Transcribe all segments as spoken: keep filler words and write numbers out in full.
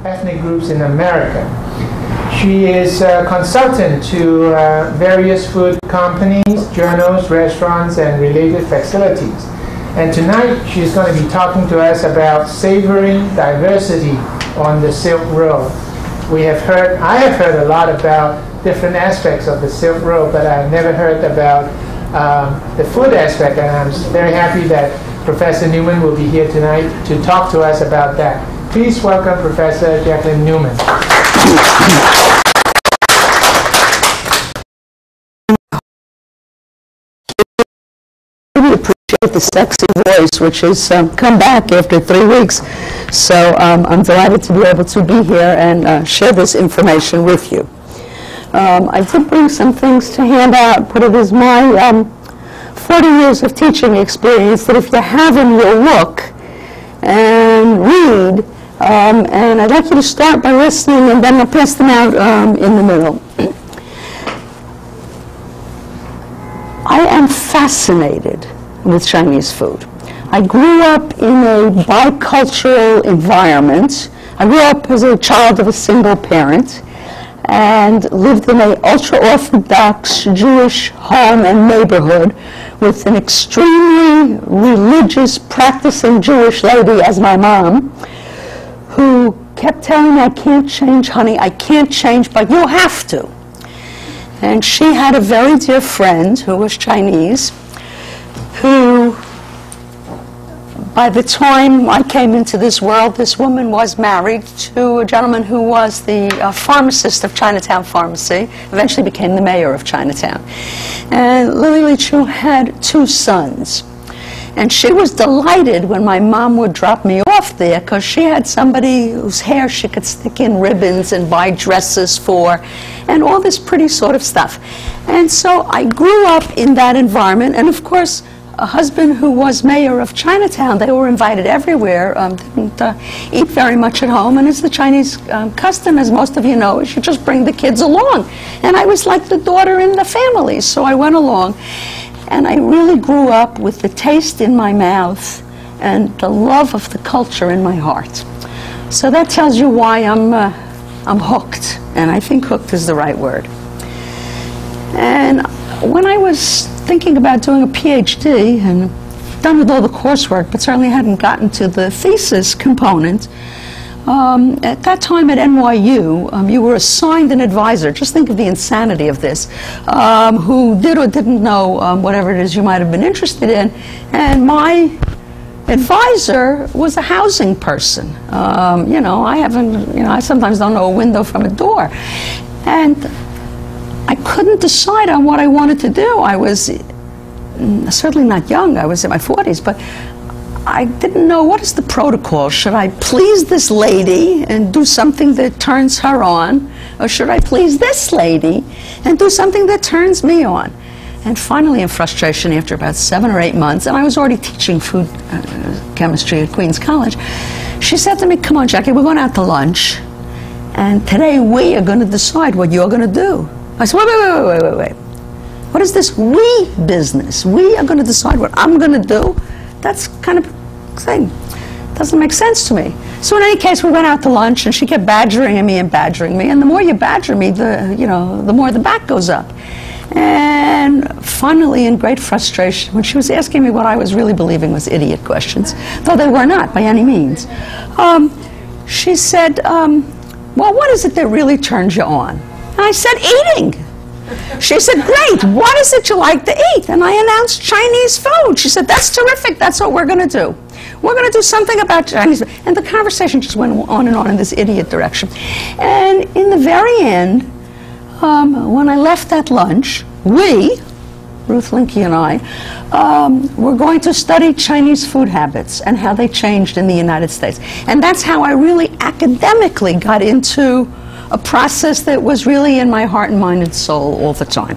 ethnic groups in America. She is a consultant to uh, various food companies, journals, restaurants, and related facilities. And tonight she's going to be talking to us about savoring diversity on the Silk Road. We have heard, I have heard a lot about different aspects of the Silk Road, but I've never heard about um, the food aspect, and I'm very happy that Professor Newman will be here tonight to talk to us about that. Please welcome Professor Jacqueline Newman. I really appreciate the sexy voice, which has um, come back after three weeks. So um, I'm delighted to be able to be here and uh, share this information with you. Um, I did bring some things to hand out, but it is my um, forty years of teaching experience that if you have them, you'll look and read. Um, and I'd like you to start by listening, and then I'll pass them out um, in the middle. I am fascinated with Chinese food. I grew up in a bicultural environment. I grew up as a child of a single parent and lived in an ultra-Orthodox Jewish home and neighborhood with an extremely religious, practicing Jewish lady as my mom, who kept telling me, I can't change, honey, I can't change, but you have to. And she had a very dear friend who was Chinese, who, by the time I came into this world, this woman was married to a gentleman who was the uh, pharmacist of Chinatown Pharmacy, eventually became the mayor of Chinatown. And Lily Lee Chu had two sons. And she was delighted when my mom would drop me off there, because she had somebody whose hair she could stick in ribbons and buy dresses for, and all this pretty sort of stuff. And so I grew up in that environment, and of course, a husband who was mayor of Chinatown, they were invited everywhere, um, didn't uh, eat very much at home, and it's the Chinese um, custom, as most of you know, is you just bring the kids along. And I was like the daughter in the family, so I went along. And I really grew up with the taste in my mouth and the love of the culture in my heart. So that tells you why I'm, uh, I'm hooked, and I think hooked is the right word. And when I was thinking about doing a PhD, and done with all the coursework, but certainly hadn't gotten to the thesis component, Um, at that time at N Y U, um, you were assigned an advisor. Just think of the insanity of this, um, who did or didn't know um, whatever it is you might have been interested in. And my advisor was a housing person. Um, you know, I haven't, you know, I sometimes don't know a window from a door. And I couldn't decide on what I wanted to do. I was certainly not young. I was in my forties, but I didn't know, what is the protocol? Should I please this lady and do something that turns her on? Or should I please this lady and do something that turns me on? And finally, in frustration, after about seven or eight months, and I was already teaching food uh, chemistry at Queens College, she said to me, come on, Jackie, we're going out to lunch, and today we are going to decide what you're going to do. I said, wait, wait, wait, wait, wait, wait. What is this we business? We are going to decide what I'm going to do? That's kind of thing. Doesn't make sense to me. So in any case, we went out to lunch, and she kept badgering me and badgering me. And the more you badger me, the you know, the more the back goes up. And finally, in great frustration, when she was asking me what I was really believing was idiot questions, though they were not by any means, um, she said, um, "Well, what is it that really turns you on?" And I said, "Eating." She said, great, what is it you like to eat? And I announced Chinese food. She said, that's terrific, that's what we're going to do. We're going to do something about Chinese food. And the conversation just went on and on in this idiot direction. And in the very end, um, when I left that lunch, we, Ruth Linke and I, um, were going to study Chinese food habits and how they changed in the United States. And that's how I really academically got into a process that was really in my heart and mind and soul all the time.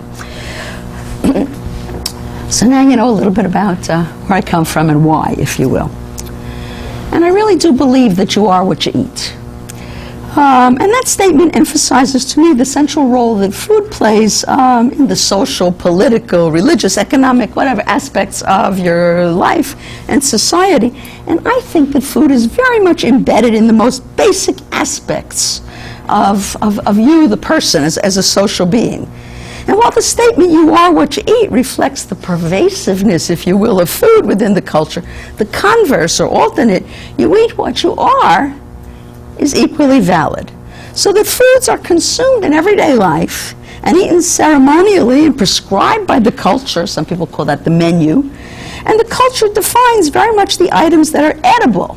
So now you know a little bit about uh, where I come from and why, if you will. And I really do believe that you are what you eat. Um, and that statement emphasizes to me the central role that food plays um, in the social, political, religious, economic, whatever aspects of your life and society. And I think that food is very much embedded in the most basic aspects of, of, of you, the person, as, as a social being. And while the statement, "you are what you eat," reflects the pervasiveness, if you will, of food within the culture, the converse or alternate, "you eat what you are," is equally valid. So that foods are consumed in everyday life and eaten ceremonially and prescribed by the culture. Some people call that the menu. And the culture defines very much the items that are edible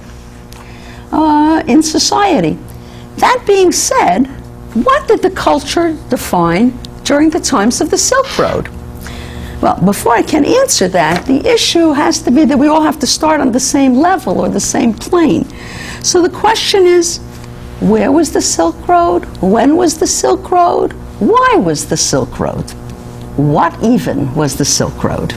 uh, in society. That being said, what did the culture define during the times of the Silk Road? Well, before I can answer that, the issue has to be that we all have to start on the same level or the same plane. So the question is, where was the Silk Road? When was the Silk Road? Why was the Silk Road? What even was the Silk Road?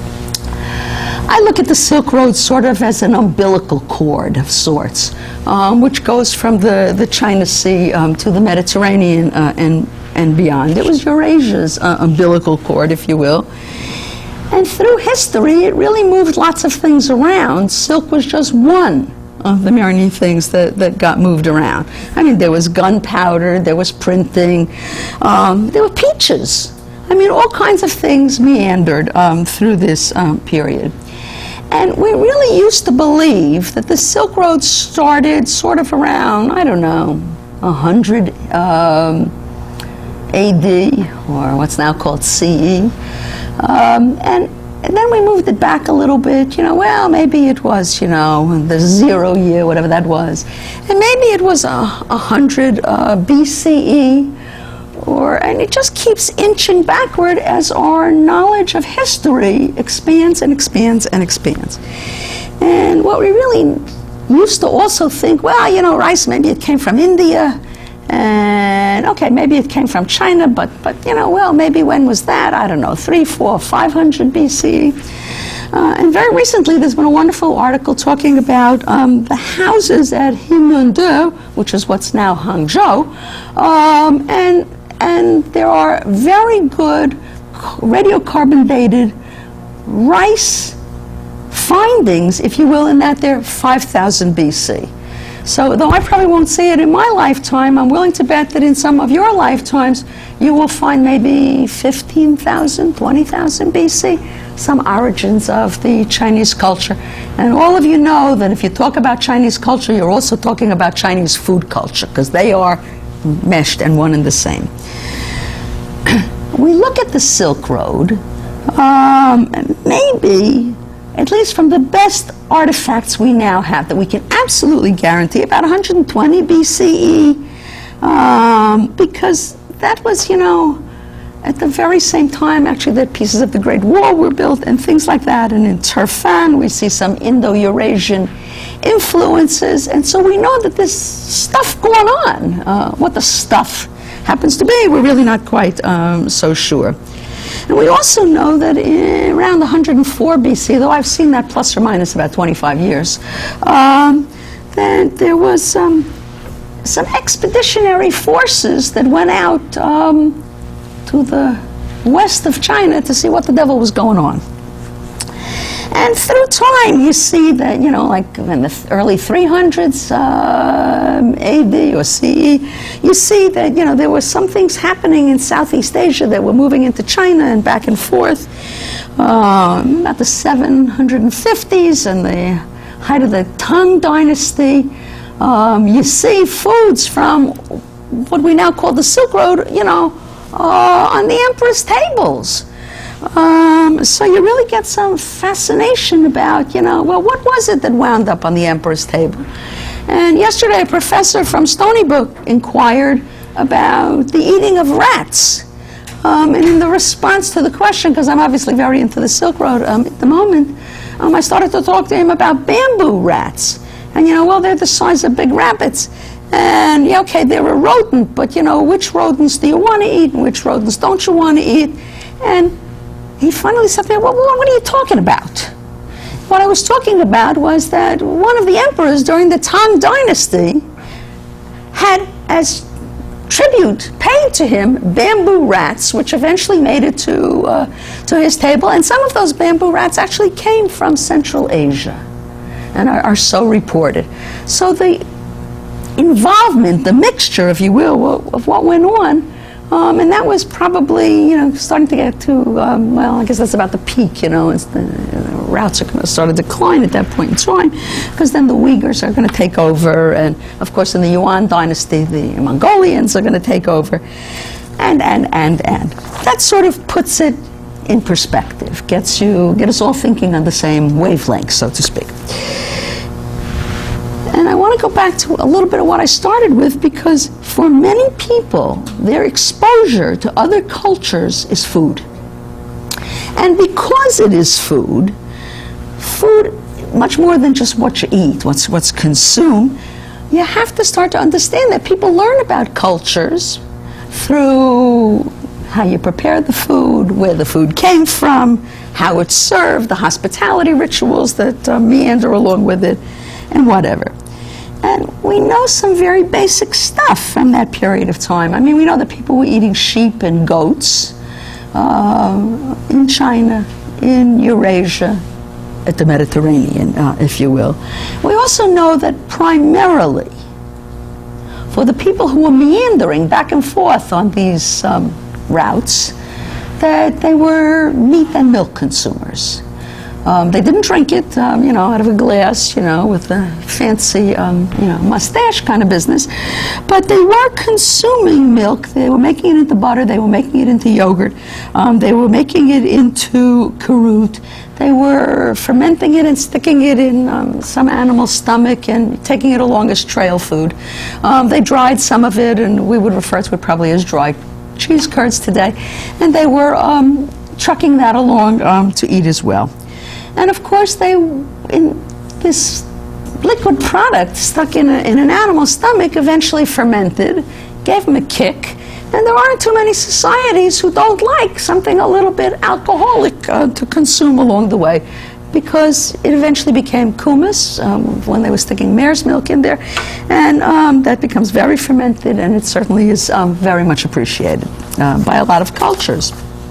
I look at the Silk Road sort of as an umbilical cord of sorts, um, which goes from the, the China Sea um, to the Mediterranean uh, and, and beyond. It was Eurasia's uh, umbilical cord, if you will. And through history, it really moved lots of things around. Silk was just one of the many things that, that got moved around. I mean, there was gunpowder, there was printing, um, there were peaches. I mean, all kinds of things meandered um, through this um, period. And we really used to believe that the Silk Road started sort of around, I don't know, one hundred um, A D, or what's now called C E. Um, and, and then we moved it back a little bit, you know, well, maybe it was, you know, the zero year, whatever that was. And maybe it was a uh, hundred uh, B C E, or, and it just keeps inching backward as our knowledge of history expands and expands and expands. And what we really used to also think, well, you know, rice, maybe it came from India, and okay, maybe it came from China, but, but you know, well, maybe when was that? I don't know, three, four, five hundred B C E. Uh, and very recently, there's been a wonderful article talking about um, the houses at Newman, which is what's now Hangzhou, um, and and there are very good radiocarbon dated rice findings, if you will, in that they're five thousand B C. So though I probably won't see it in my lifetime, I'm willing to bet that in some of your lifetimes you will find maybe fifteen thousand, twenty thousand B C, some origins of the Chinese culture. And all of you know that if you talk about Chinese culture, you're also talking about Chinese food culture, because they are meshed and one and the same. We look at the Silk Road, um, maybe, at least from the best artifacts we now have, that we can absolutely guarantee, about one hundred twenty B C E, um, because that was, you know, at the very same time, actually, that pieces of the Great Wall were built and things like that. And in Turfan, we see some Indo-Eurasian influences. And so we know that there's stuff going on. Uh, what the stuff happens to be, we're really not quite um, so sure. And we also know that in around one hundred four B C, though I've seen that plus or minus about twenty-five years, um, that there was um, some expeditionary forces that went out um, to the west of China to see what the devil was going on. And through time, you see that, you know, like in the early three hundreds um, A D or C E, you see that, you know, there were some things happening in Southeast Asia that were moving into China and back and forth. Um, about the seven hundred fifties and the height of the Tang Dynasty, um, you see foods from what we now call the Silk Road, you know, uh, on the emperor's tables. Um, so you really get some fascination about, you know, well, what was it that wound up on the emperor's table? And yesterday, a professor from Stony Brook inquired about the eating of rats. Um, and in the response to the question, because I'm obviously very into the Silk Road um, at the moment, um, I started to talk to him about bamboo rats. And, you know, well, they're the size of big rabbits. And, yeah, okay, they're a rodent, but, you know, which rodents do you want to eat and which rodents don't you want to eat? And he finally said, well, what are you talking about? What I was talking about was that one of the emperors during the Tang Dynasty had as tribute paid to him, bamboo rats, which eventually made it to, uh, to his table. And some of those bamboo rats actually came from Central Asia and are, are so reported. So the involvement, the mixture, if you will, of what went on, um, and that was probably, you know, starting to get to, um, well, I guess that's about the peak, you know, it's the, the routes are going to start to decline at that point in time, because then the Uyghurs are going to take over, and of course in the Yuan dynasty, the Mongolians are going to take over, and, and, and, and. That sort of puts it in perspective, gets you, get us all thinking on the same wavelength, so to speak. And I want to go back to a little bit of what I started with, because for many people, their exposure to other cultures is food. And because it is food, food, much more than just what you eat, what's, what's consumed, you have to start to understand that people learn about cultures through how you prepare the food, where the food came from, how it's served, the hospitality rituals that uh, meander along with it, and whatever. And we know some very basic stuff from that period of time. I mean, we know that people were eating sheep and goats uh, in China, in Eurasia, at the Mediterranean, uh, if you will. We also know that primarily, for the people who were meandering back and forth on these um, routes, that they were meat and milk consumers. Um, they didn't drink it, um, you know, out of a glass, you know, with a fancy, um, you know, mustache kind of business. But they were consuming milk. They were making it into butter. They were making it into yogurt. Um, they were making it into karut. They were fermenting it and sticking it in um, some animal's stomach and taking it along as trail food. Um, they dried some of it, and we would refer to it probably as dried cheese curds today. And they were um, trucking that along um, to eat as well. And of course, they, in this liquid product stuck in, a, in an animal's stomach, eventually fermented, gave them a kick. And there aren't too many societies who don't like something a little bit alcoholic uh, to consume along the way, because it eventually became kumis um, when they were sticking mare's milk in there. And um, that becomes very fermented, and it certainly is um, very much appreciated uh, by a lot of cultures.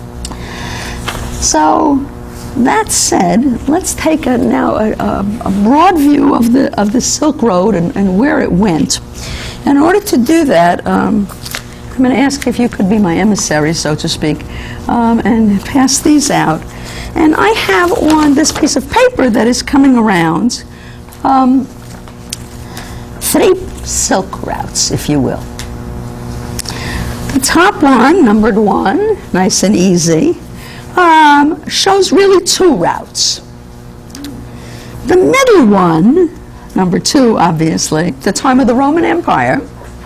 So, that said, let's take a, now a, a, a broad view of the, of the Silk Road and, and where it went. In order to do that, um, I'm going to ask if you could be my emissary, so to speak, um, and pass these out. And I have on this piece of paper that is coming around um, three silk routes, if you will. The top one, numbered one, nice and easy, Um, shows really two routes. The middle one, number two, obviously, the time of the Roman Empire,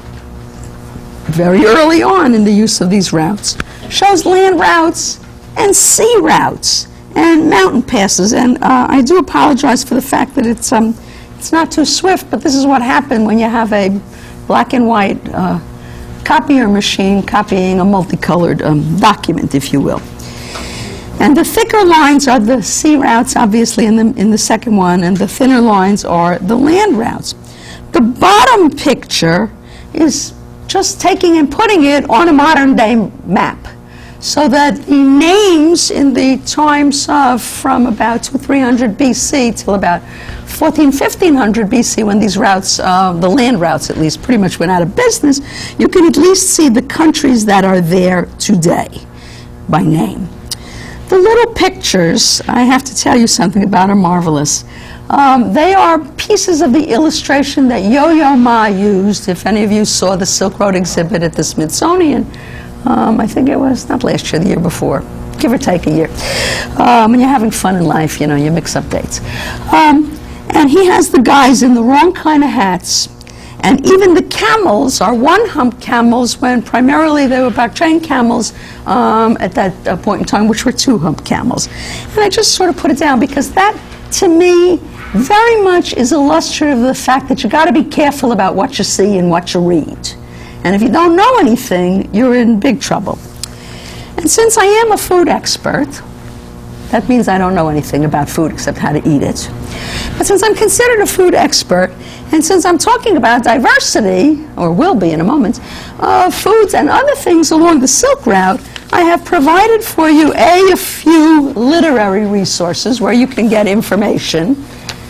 very early on in the use of these routes, shows land routes and sea routes and mountain passes. And uh, I do apologize for the fact that it's, um, it's not too swift, but this is what happened when you have a black and white uh, copier machine copying a multicolored um, document, if you will. And the thicker lines are the sea routes, obviously, in the, in the second one, and the thinner lines are the land routes. The bottom picture is just taking and putting it on a modern-day map, so that the names in the times of from about two, three hundred B C till about fourteen, fifteen hundred B C, when these routes, uh, the land routes at least, pretty much went out of business, you can at least see the countries that are there today by name. The little pictures, I have to tell you something about, are marvelous. Um, they are pieces of the illustration that Yo-Yo Ma used. If any of you saw the Silk Road exhibit at the Smithsonian, um, I think it was not last year, the year before, give or take a year. Um, when you're having fun in life, you know, you mix up dates. Um, and he has the guys in the wrong kind of hats. And even the camels are one-hump camels, when primarily they were back-chain camels um, at that uh, point in time, which were two-hump camels. And I just sort of put it down because that, to me, very much is illustrative of the fact that you got to be careful about what you see and what you read. And if you don't know anything, you're in big trouble. And since I am a food expert, That means I don't know anything about food except how to eat it. But since I'm considered a food expert, and since I'm talking about diversity, or will be in a moment, of foods and other things along the Silk Route, I have provided for you, A, a few literary resources where you can get information,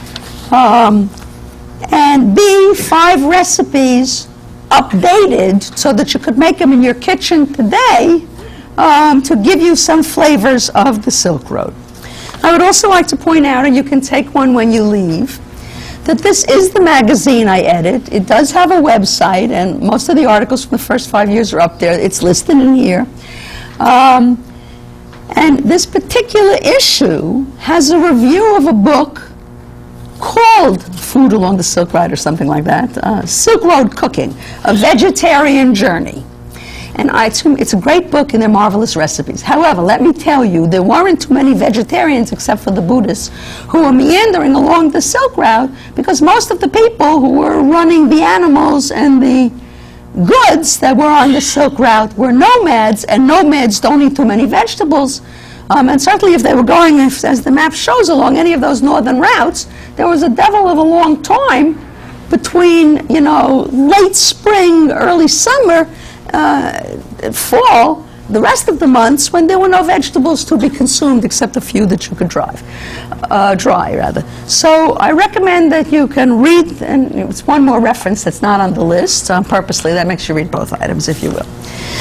um, and B, five recipes updated so that you could make them in your kitchen today um, to give you some flavors of the Silk Road. I would also like to point out, and you can take one when you leave, that this is the magazine I edit. It does have a website, and most of the articles from the first five years are up there. It's listed in here. Um, and this particular issue has a review of a book called Food Along the Silk Road or something like that, uh, Silk Road Cooking, A Vegetarian Journey. And I, it's a great book and they're marvelous recipes. However, let me tell you, there weren't too many vegetarians except for the Buddhists who were meandering along the Silk Route, because most of the people who were running the animals and the goods that were on the Silk Route were nomads, and nomads don't eat too many vegetables. Um, and certainly if they were going, if, as the map shows, along any of those northern routes, there was a devil of a long time between, you know, late spring, early summer, uh, fall, the rest of the months when there were no vegetables to be consumed except a few that you could drive, uh, dry rather. So I recommend that you can read, and it's one more reference that's not on the list um, purposely. That makes you read both items, if you will.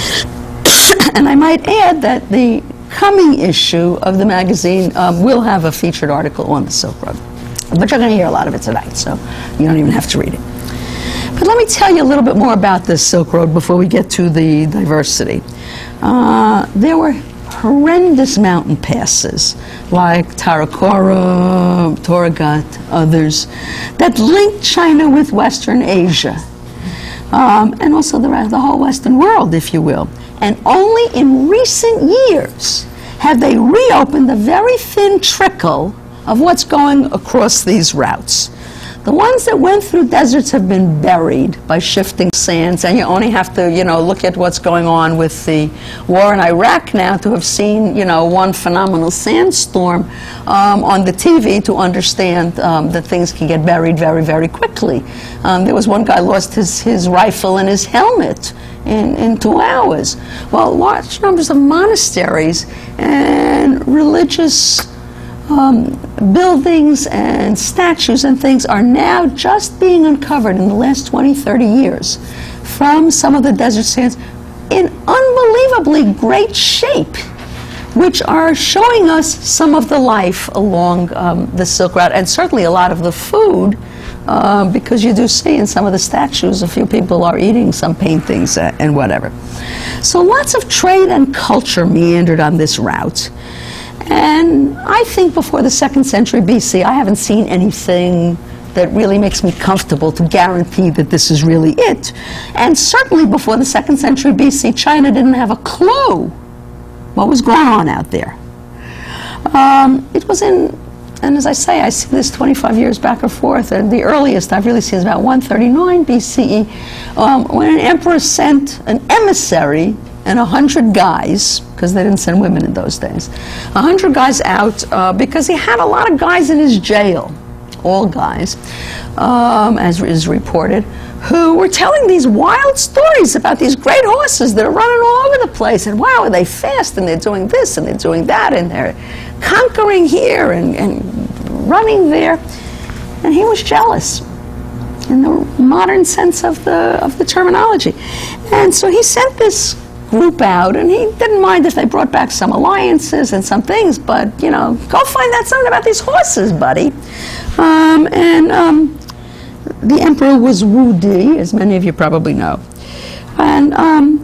And I might add that the coming issue of the magazine um, will have a featured article on the Silk Road. But you're going to hear a lot of it tonight, so you don't even have to read it. But let me tell you a little bit more about this Silk Road before we get to the diversity. Uh, there were horrendous mountain passes, like Tarakora, Toragat, others, that linked China with Western Asia, um, and also the, the whole Western world, if you will. And only in recent years have they reopened the very thin trickle of what's going across these routes. The ones that went through deserts have been buried by shifting sands, and you only have to, you know, look at what's going on with the war in Iraq now to have seen, you know, one phenomenal sandstorm um, on the T V to understand um, that things can get buried very, very quickly. Um, there was one guy lost his, his rifle and his helmet in, in two hours. Well, large numbers of monasteries and religious Um, buildings and statues and things are now just being uncovered in the last twenty, thirty years from some of the desert sands in unbelievably great shape, which are showing us some of the life along um, the Silk Route, and certainly a lot of the food, uh, because you do see in some of the statues a few people are eating some paintings uh, and whatever. So lots of trade and culture meandered on this route. And I think before the second century B C, I haven't seen anything that really makes me comfortable to guarantee that this is really it. And certainly before the second century B C, China didn't have a clue what was going on out there. Um, it was in, and as I say, I see this twenty-five years back or forth, and the earliest I've really seen is about one thirty-nine B C E, um, when an emperor sent an emissary and a hundred guys, because they didn't send women in those days, a hundred guys out uh, because he had a lot of guys in his jail, all guys, um, as is reported, who were telling these wild stories about these great horses that are running all over the place, and wow, are they fast, and they're doing this, and they're doing that, and they're conquering here, and, and running there, and he was jealous in the modern sense of the, of the terminology. And so he sent this group out, and he didn't mind if they brought back some alliances and some things, but, you know, go find out something about these horses, buddy. Um, and um, the emperor was Wu Di, as many of you probably know. And um,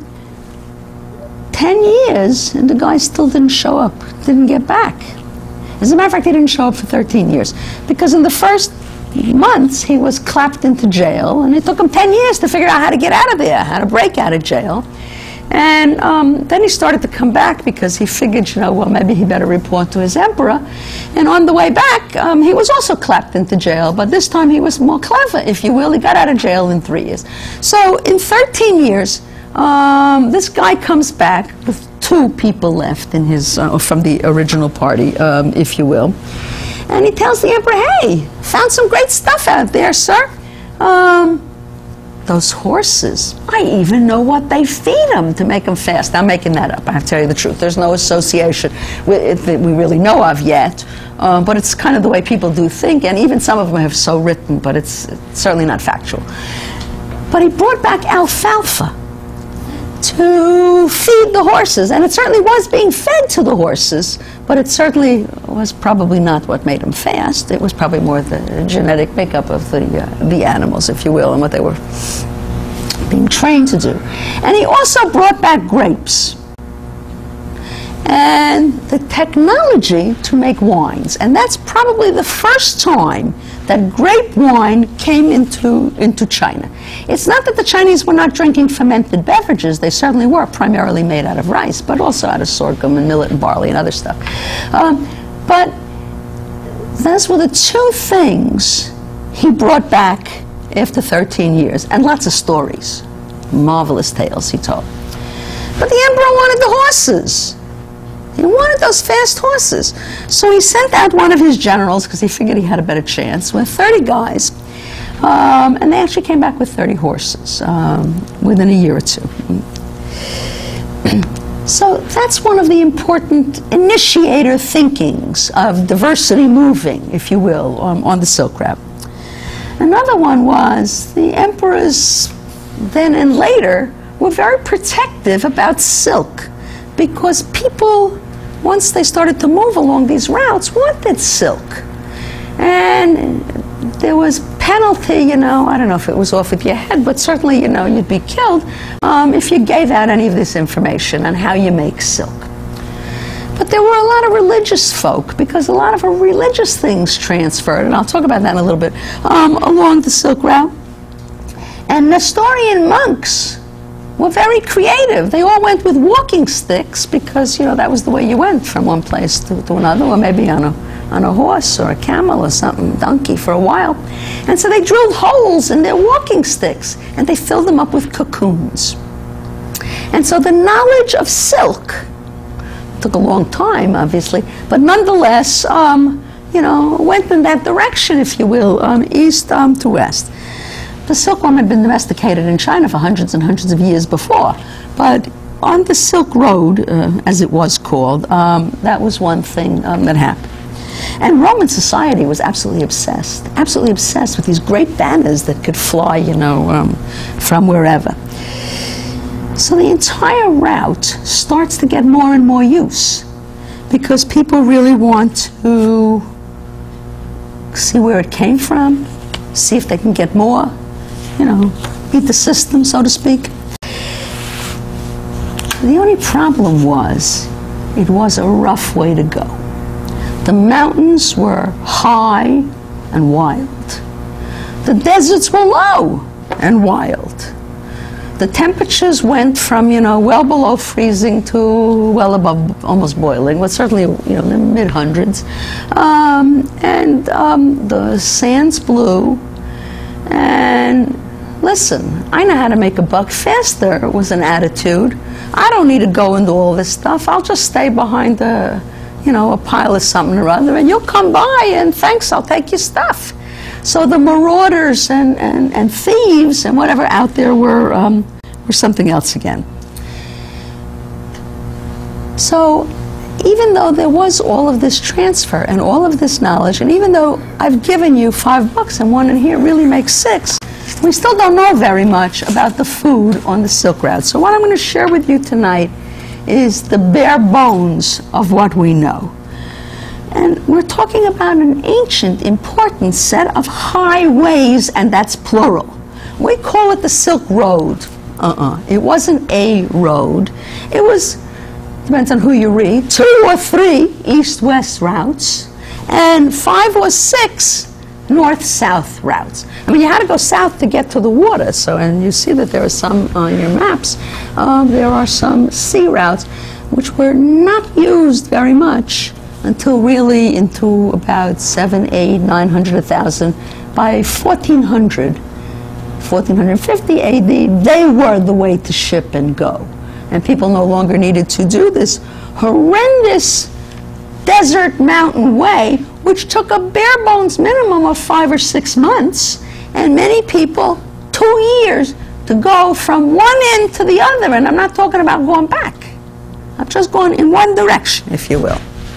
ten years, and the guy still didn't show up, didn't get back. As a matter of fact, he didn't show up for thirteen years, because in the first months, he was clapped into jail, and it took him ten years to figure out how to get out of there, how to break out of jail. And um, then he started to come back because he figured, you know, well, maybe he better report to his emperor. And on the way back, um, he was also clapped into jail, but this time he was more clever, if you will. He got out of jail in three years. So in thirteen years, Um, this guy comes back with two people left in his, uh, from the original party, um, if you will. And he tells the emperor, hey, found some great stuff out there, sir. Um, those horses, I even know what they feed them to make them fast. I'm making that up, I have to tell you the truth. There's no association with it that we really know of yet, uh, but it's kind of the way people do think, and even some of them have so written, but it's, it's certainly not factual. But he brought back alfalfa to feed the horses, and it certainly was being fed to the horses, but it certainly was probably not what made them fast. It was probably more the genetic makeup of the, uh, the animals, if you will, and what they were being trained to do. And he also brought back grapes and the technology to make wines, and that's probably the first time that grape wine came into, into China. It's not that the Chinese were not drinking fermented beverages. They certainly were, primarily made out of rice, but also out of sorghum and millet and barley and other stuff. Um, but those were the two things he brought back after thirteen years, and lots of stories, marvelous tales he told. But the emperor wanted the horses. He wanted those fast horses. So he sent out one of his generals, because he figured he had a better chance, with thirty guys. Um, and they actually came back with thirty horses um, within a year or two. So that's one of the important initiator thinkings of diversity moving, if you will, on, on the Silk Route. Another one was the emperors then and later were very protective about silk, because people, once they started to move along these routes, wanted silk. And there was penalty, you know, I don't know if it was off with your head, but certainly, you know, you'd be killed um, if you gave out any of this information on how you make silk. But there were a lot of religious folk, because a lot of religious things transferred, and I'll talk about that in a little bit, um, along the Silk Route. And Nestorian monks were very creative. They all went with walking sticks because, you know, that was the way you went from one place to, to another, or maybe on a, on a horse or a camel or something, donkey for a while. And so they drilled holes in their walking sticks, and they filled them up with cocoons. And so the knowledge of silk took a long time, obviously, but nonetheless, um, you know, went in that direction, if you will, um, east um, to west. The silkworm had been domesticated in China for hundreds and hundreds of years before, but on the Silk Road, uh, as it was called, um, that was one thing um, that happened. And Roman society was absolutely obsessed, absolutely obsessed with these great banners that could fly, you know, um, from wherever. So the entire route starts to get more and more use, because people really want to see where it came from, see if they can get more, you know, beat the system, so to speak. The only problem was, it was a rough way to go. The mountains were high and wild. The deserts were low and wild. The temperatures went from, you know, well below freezing to well above almost boiling, but certainly, you know, in the mid hundreds. Um, and um, the sands blew. And listen, I know how to make a buck faster, was an attitude. I don't need to go into all this stuff. I'll just stay behind a, you know, a pile of something or other, and you'll come by, and thanks, I'll take your stuff. So the marauders and, and, and thieves and whatever out there were, um, were something else again. So even though there was all of this transfer and all of this knowledge, and even though I've given you five bucks and one in here really makes six, we still don't know very much about the food on the Silk Route. So what I'm going to share with you tonight is the bare bones of what we know. And we're talking about an ancient, important set of highways, and that's plural. We call it the Silk Road. Uh-uh. It wasn't a road. It was, depends on who you read, two or three east-west routes, and five or six north-south routes. I mean, you had to go south to get to the water, so, and you see that there are some on your maps. Uh, there are some sea routes, which were not used very much until really into about seven, eight, nine hundred, a thousand. By fourteen hundred, fourteen fifty A D, they were the way to ship and go. And people no longer needed to do this horrendous desert mountain way, which took a bare bones minimum of five or six months, and many people two years to go from one end to the other. And I'm not talking about going back. I'm just going in one direction, if you will.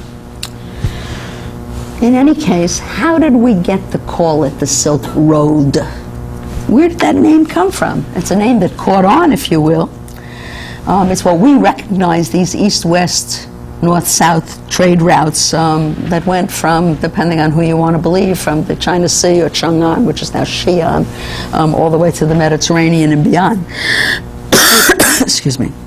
In any case, how did we get to call it the Silk Road? Where did that name come from? It's a name that caught on, if you will. Um, it's what we recognize, these east-west, north-south trade routes um, that went from, depending on who you want to believe, from the China Sea or Chang'an, which is now Xi'an, um, all the way to the Mediterranean and beyond. Excuse me.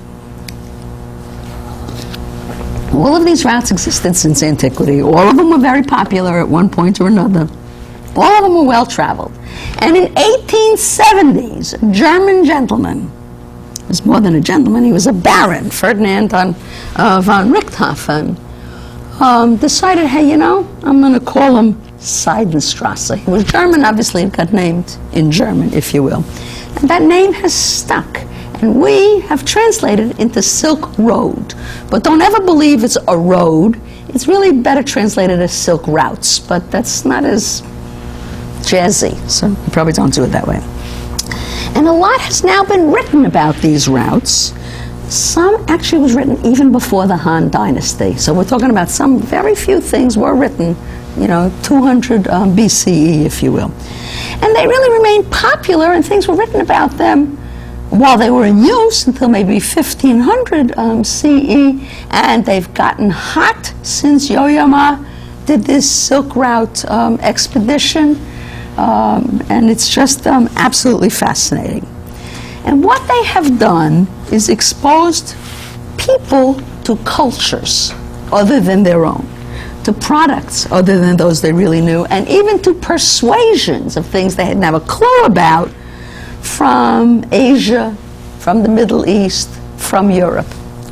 All of these routes existed since antiquity. All of them were very popular at one point or another. All of them were well-traveled. And in eighteen seventies, a German gentleman, he was more than a gentleman, he was a baron, Ferdinand von, uh, von Richthofen, um, decided, hey, you know, I'm going to call him Seidenstrasse. He was German, obviously it got named in German, if you will. And that name has stuck. And we have translated it into Silk Road. But don't ever believe it's a road. It's really better translated as Silk Routes, but that's not as jazzy, so you probably don't do it that way. And a lot has now been written about these routes. Some actually was written even before the Han Dynasty. So we're talking about some very few things were written, you know, two hundred um, B C E, if you will. And they really remained popular, and things were written about them while they were in use until maybe fifteen hundred um, C E, and they've gotten hot since Yo-Yo Ma did this Silk Route um, expedition, um, and it's just um, absolutely fascinating. And what they have done is exposed people to cultures other than their own, to products other than those they really knew, and even to persuasions of things they had never a clue about, from Asia, from the Middle East, from Europe.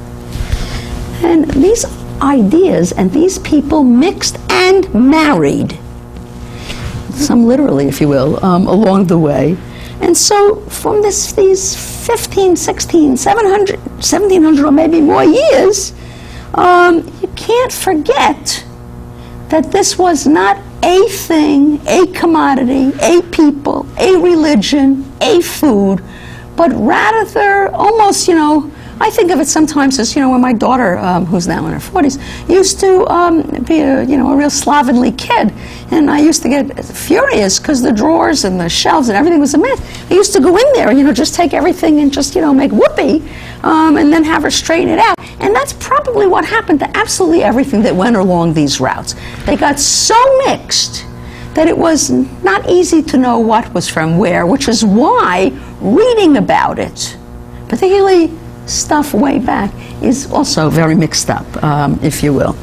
And these ideas and these people mixed and married, some literally, if you will, um, along the way. And so from this, these fifteen, sixteen, seven hundred, seventeen hundred or maybe more years, um, you can't forget that this was not a thing, a commodity, a people, a religion, a food, but rather almost, you know, I think of it sometimes as, you know, when my daughter, um, who's now in her forties, used to um, be a, you know, a real slovenly kid, and I used to get furious because the drawers and the shelves and everything was a mess. I used to go in there, you know, just take everything and just, you know, make whoopee, um, and then have her straighten it out. And that's probably what happened to absolutely everything that went along these routes. They got so mixed that it was not easy to know what was from where, which is why reading about it, particularly stuff way back, is also very mixed up, um, if you will.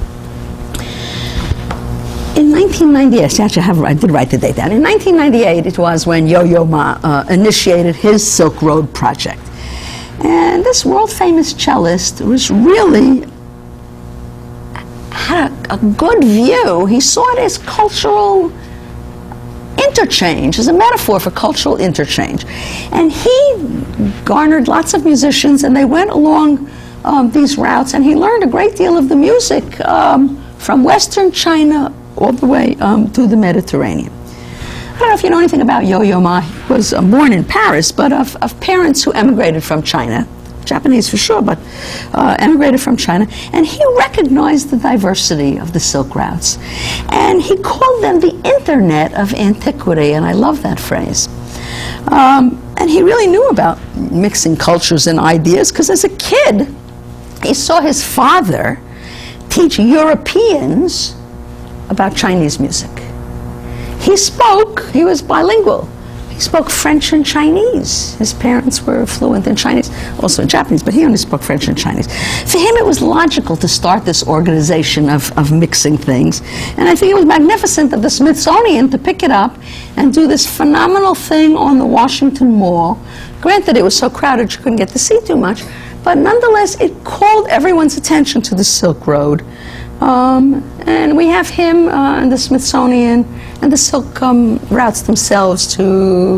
In nineteen ninety-eight, actually I, have, I did write the date down. In nineteen ninety-eight, it was when Yo-Yo Ma uh, initiated his Silk Road project. And this world-famous cellist was really, had a, a good view. He saw it as cultural interchange, as a metaphor for cultural interchange. And he garnered lots of musicians, and they went along um, these routes, and he learned a great deal of the music um, from Western China all the way um, to the Mediterranean. I don't know if you know anything about Yo-Yo Ma. He was uh, born in Paris, but of, of parents who emigrated from China, Japanese for sure, but uh, emigrated from China, and he recognized the diversity of the Silk Routes. And he called them the Internet of Antiquity, and I love that phrase. Um, and he really knew about mixing cultures and ideas, because as a kid, he saw his father teach Europeans about Chinese music. He spoke, he was bilingual. He spoke French and Chinese. His parents were fluent in Chinese, also in Japanese, but he only spoke French and Chinese. For him, it was logical to start this organization of, of mixing things. And I think it was magnificent of the Smithsonian to pick it up and do this phenomenal thing on the Washington Mall. Granted, it was so crowded you couldn't get to see too much, but nonetheless, it called everyone's attention to the Silk Road. Um, and we have him uh, and the Smithsonian and the Silk um, routes themselves to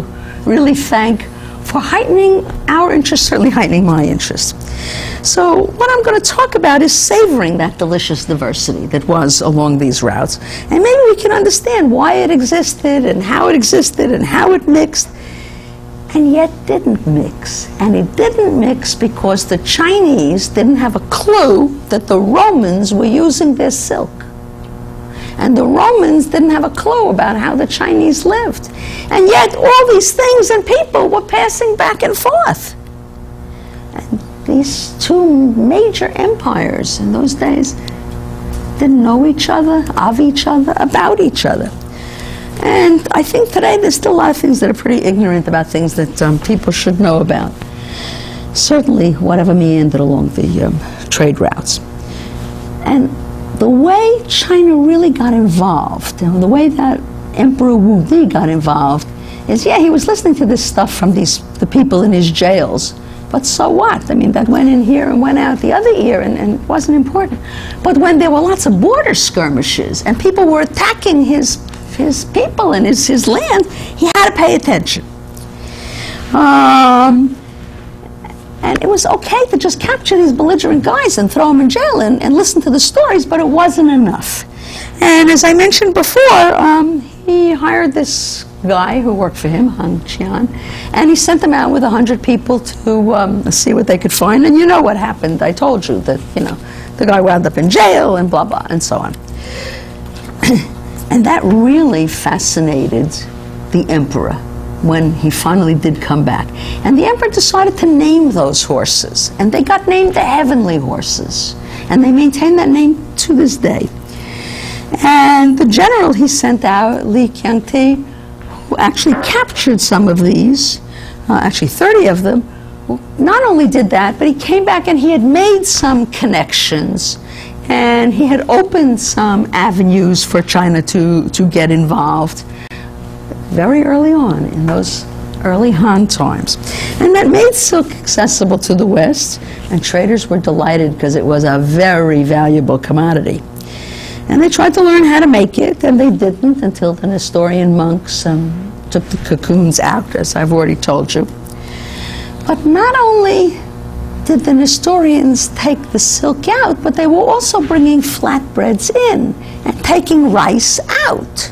really thank for heightening our interest, certainly heightening my interest. So what I'm going to talk about is savoring that delicious diversity that was along these routes. And maybe we can understand why it existed and how it existed and how it mixed, and yet didn't mix. And it didn't mix because the Chinese didn't have a clue that the Romans were using their silk. And the Romans didn't have a clue about how the Chinese lived. And yet all these things and people were passing back and forth. And these two major empires in those days didn't know each other, of each other, about each other. And I think today there's still a lot of things that are pretty ignorant about things that um, people should know about. Certainly whatever meandered along the um, trade routes. And the way China really got involved, you know, the way that Emperor Wu Di got involved is, yeah, he was listening to this stuff from these the people in his jails, but so what? I mean, that went in here and went out the other ear, and, and it wasn't important. But when there were lots of border skirmishes and people were attacking his his people and his, his land, he had to pay attention. Um, And it was okay to just capture these belligerent guys and throw them in jail and, and listen to the stories, but it wasn't enough. And as I mentioned before, um, he hired this guy who worked for him, Han Qian, and he sent them out with a hundred people to um, see what they could find. And you know what happened. I told you that, you know, the guy wound up in jail and blah, blah, and so on. And that really fascinated the emperor when he finally did come back. And the emperor decided to name those horses, and they got named the heavenly horses, and they maintain that name to this day. And the general he sent out, Li Qiangti, who actually captured some of these, uh, actually thirty of them, not only did that, but he came back and he had made some connections, and he had opened some avenues for China to, to get involved very early on in those early Han times. And that made silk accessible to the West, and traders were delighted because it was a very valuable commodity. And they tried to learn how to make it, and they didn't until the Nestorian monks um, took the cocoons out, as I've already told you. But not only did the Nestorians take the silk out, but they were also bringing flatbreads in and taking rice out,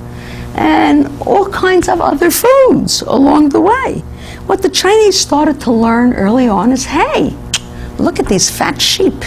and all kinds of other foods along the way. What the Chinese started to learn early on is, hey, look at these fat sheep.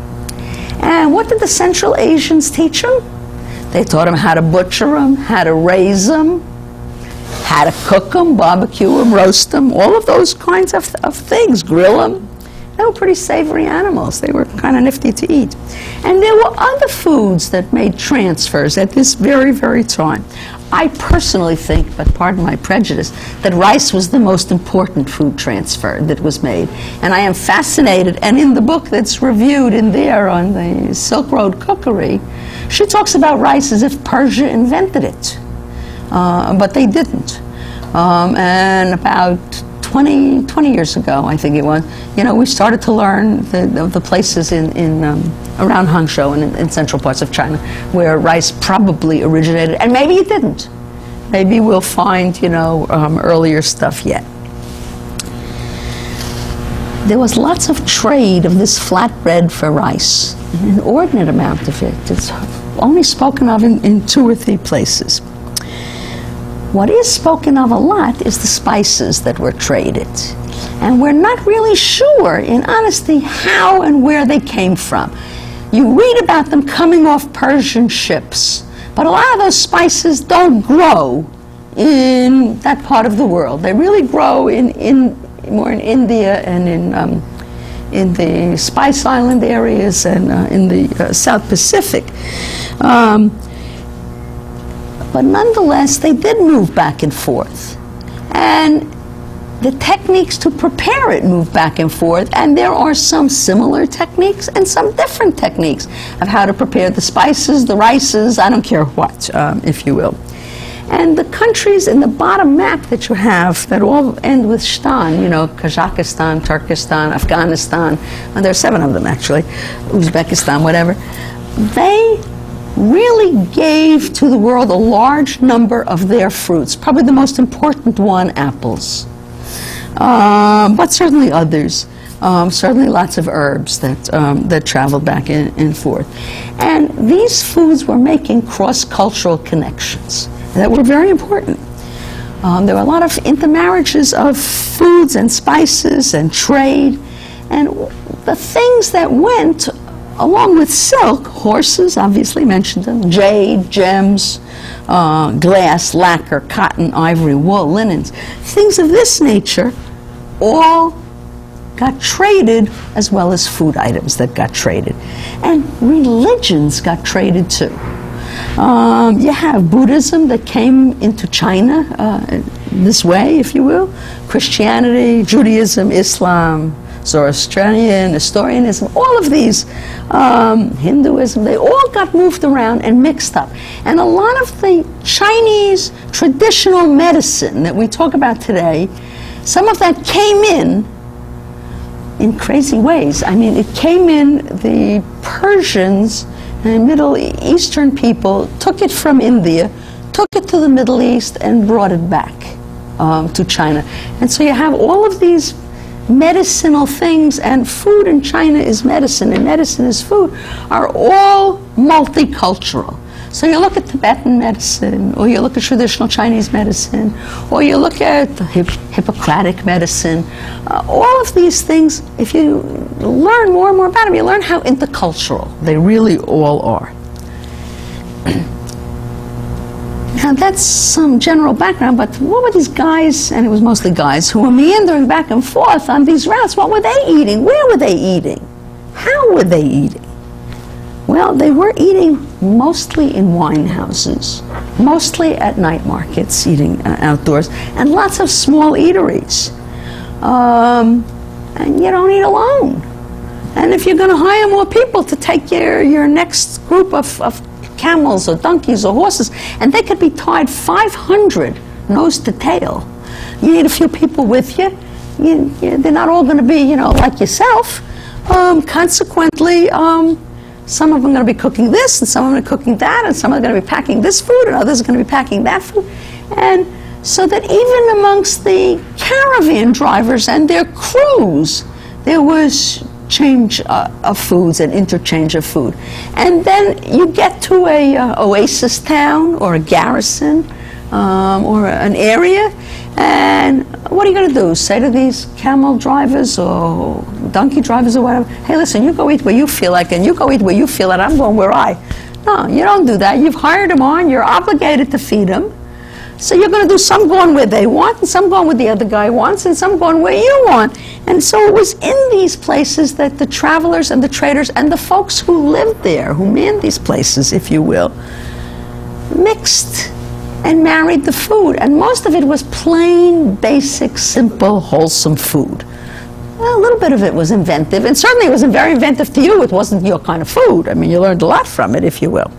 And what did the Central Asians teach them? They taught them how to butcher them, how to raise them, how to cook them, barbecue them, roast them, all of those kinds of, of things, grill them. They were pretty savory animals. They were kind of nifty to eat. And there were other foods that made transfers at this very, very time. I personally think, but pardon my prejudice, that rice was the most important food transfer that was made. And I am fascinated, and in the book that's reviewed in there on the Silk Road Cookery, she talks about rice as if Persia invented it. Uh, but they didn't. Um, and about twenty, twenty years ago, I think it was, you know, we started to learn the, the, the places in, in um, around Hangzhou and in, in central parts of China where rice probably originated, and maybe it didn't. Maybe we'll find, you know, um, earlier stuff yet. There was lots of trade of this flatbread for rice, an inordinate amount of it. It's only spoken of in, in two or three places. What is spoken of a lot is the spices that were traded. And we're not really sure, in honesty, how and where they came from. You read about them coming off Persian ships, but a lot of those spices don't grow in that part of the world. They really grow in, in more in India and in, um, in the Spice Island areas and uh, in the uh, South Pacific. Um, But nonetheless, they did move back and forth. And the techniques to prepare it move back and forth, and there are some similar techniques and some different techniques of how to prepare the spices, the rices, I don't care what, um, if you will. And the countries in the bottom map that you have that all end with stan, you know, Kazakhstan, Turkestan, Afghanistan, well, there are seven of them actually, Uzbekistan, whatever, they really gave to the world a large number of their fruits. Probably the most important one, apples. Um, but certainly others. Um, certainly lots of herbs that, um, that traveled back in, and forth. And these foods were making cross-cultural connections that were very important. Um, there were a lot of intermarriages of foods and spices and trade. And the things that went along with silk, horses, obviously mentioned them, jade, gems, uh, glass, lacquer, cotton, ivory, wool, linens, things of this nature all got traded, as well as food items that got traded. And religions got traded too. Um, you have Buddhism that came into China uh, this way, if you will, Christianity, Judaism, Islam, Zoroastrian, Nestorianism, all of these, um, Hinduism, they all got moved around and mixed up. And a lot of the Chinese traditional medicine that we talk about today, some of that came in in crazy ways. I mean, it came in, the Persians and Middle Eastern people took it from India, took it to the Middle East, and brought it back um, to China. And so you have all of these medicinal things, and food in China is medicine, and medicine is food, are all multicultural. So you look at Tibetan medicine, or you look at traditional Chinese medicine, or you look at the Hip Hippocratic medicine. Uh, all of these things, if you learn more and more about them, you learn how intercultural they really all are. Now that's some general background, but what were these guys, and it was mostly guys, who were meandering back and forth on these routes? What were they eating? Where were they eating? How were they eating? Well, they were eating mostly in wine houses, mostly at night markets, eating uh, outdoors, and lots of small eateries. Um, and you don't eat alone. And if you're going to hire more people to take your, your next group of, of camels or donkeys or horses, and they could be tied five hundred nose to tail. You need a few people with you. you, you they're not all going to be, you know, like yourself. Um, consequently, um, some of them are going to be cooking this, and some of them are cooking that, and some are going to be packing this food, and others are going to be packing that food. And so that even amongst the caravan drivers and their crews, there was change uh, of foods and interchange of food. And then you get to a uh, oasis town or a garrison um, or an area, and what are you going to do? Say to these camel drivers or donkey drivers or whatever, hey, listen, you go eat where you feel like, and you go eat where you feel like, I'm going where I. No, you don't do that. You've hired them on. You're obligated to feed them. So you're going to do some going where they want, and some going where the other guy wants, and some going where you want. And so it was in these places that the travelers and the traders and the folks who lived there, who manned these places, if you will, mixed and married the food. And most of it was plain, basic, simple, wholesome food. Well, a little bit of it was inventive, and certainly it wasn't very inventive to you. It wasn't your kind of food. I mean, you learned a lot from it, if you will.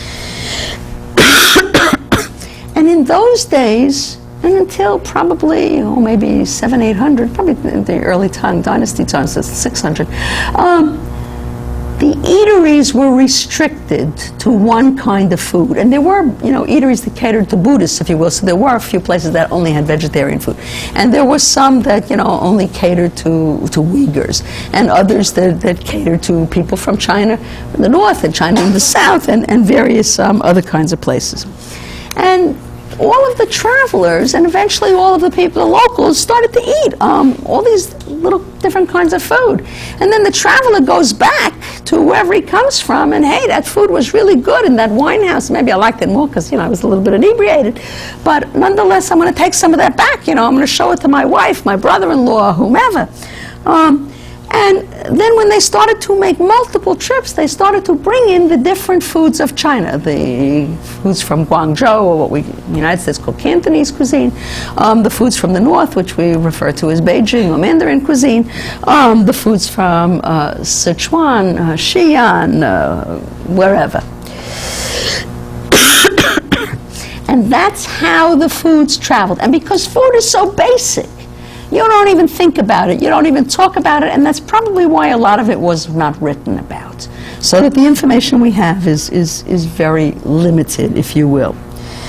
And in those days, and until probably, oh, maybe seven, eight hundred, probably in the early Tang Dynasty times, that's six hundred, um, the eateries were restricted to one kind of food. And there were, you know, eateries that catered to Buddhists, if you will, so there were a few places that only had vegetarian food. And there were some that, you know, only catered to, to Uyghurs, and others that, that catered to people from China in the north and China in the south, and, and various um, other kinds of places. And all of the travelers, and eventually all of the people, the locals, started to eat um, all these little different kinds of food. And then the traveler goes back to wherever he comes from, and hey, that food was really good in that wine house. Maybe I liked it more because, you know, I was a little bit inebriated. But nonetheless, I'm going to take some of that back. You know, I'm going to show it to my wife, my brother-in-law, whomever. Um, And then when they started to make multiple trips, they started to bring in the different foods of China, the foods from Guangzhou, or what we in the United States call Cantonese cuisine, um, the foods from the north, which we refer to as Beijing or Mandarin cuisine, um, the foods from uh, Sichuan, uh, Xi'an, uh, wherever. And that's how the foods traveled. And because food is so basic, you don't even think about it, you don't even talk about it, and that's probably why a lot of it was not written about. So that the information we have is, is, is very limited, if you will.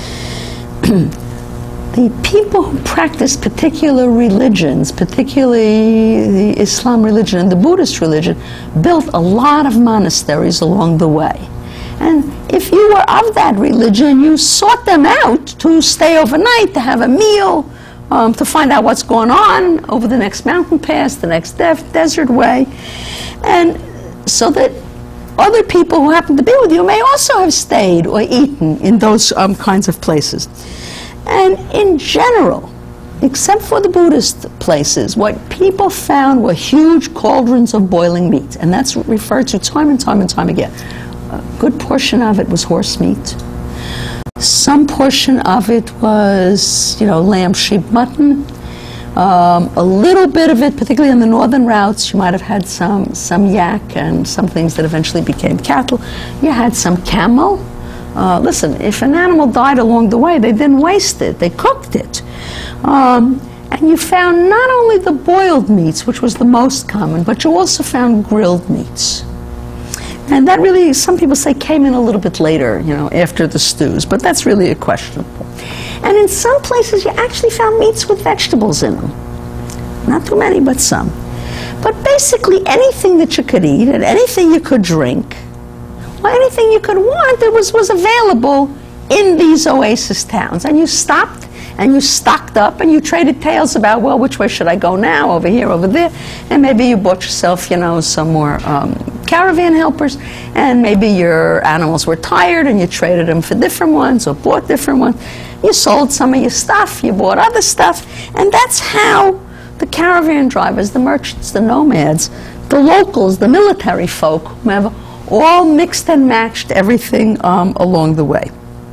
The people who practice particular religions, particularly the Islam religion and the Buddhist religion, built a lot of monasteries along the way. And if you were of that religion, you sought them out to stay overnight, to have a meal, um, to find out what's going on over the next mountain pass, the next de desert way. And so that other people who happen to be with you may also have stayed or eaten in those um, kinds of places. And in general, except for the Buddhist places, what people found were huge cauldrons of boiling meat. And that's referred to time and time and time again. A good portion of it was horse meat. Some portion of it was, you know, lamb, sheep, mutton. Um, a little bit of it, particularly on the northern routes, you might have had some, some yak and some things that eventually became cattle. You had some camel. Uh, listen, if an animal died along the way, they didn't waste it, they cooked it. Um, and you found not only the boiled meats, which was the most common, but you also found grilled meats. And that really, some people say, came in a little bit later, you know, after the stews, but that's really a questionable. And in some places, you actually found meats with vegetables in them. Not too many, but some. But basically, anything that you could eat and anything you could drink, well, anything you could want, it was, was available in these oasis towns. And you stopped, and you stocked up, and you traded tales about, well, which way should I go now, over here, over there, and maybe you bought yourself, you know, some more um, caravan helpers, and maybe your animals were tired, and you traded them for different ones, or bought different ones. You sold some of your stuff, you bought other stuff, and that's how the caravan drivers, the merchants, the nomads, the locals, the military folk, whomever, all mixed and matched everything um, along the way.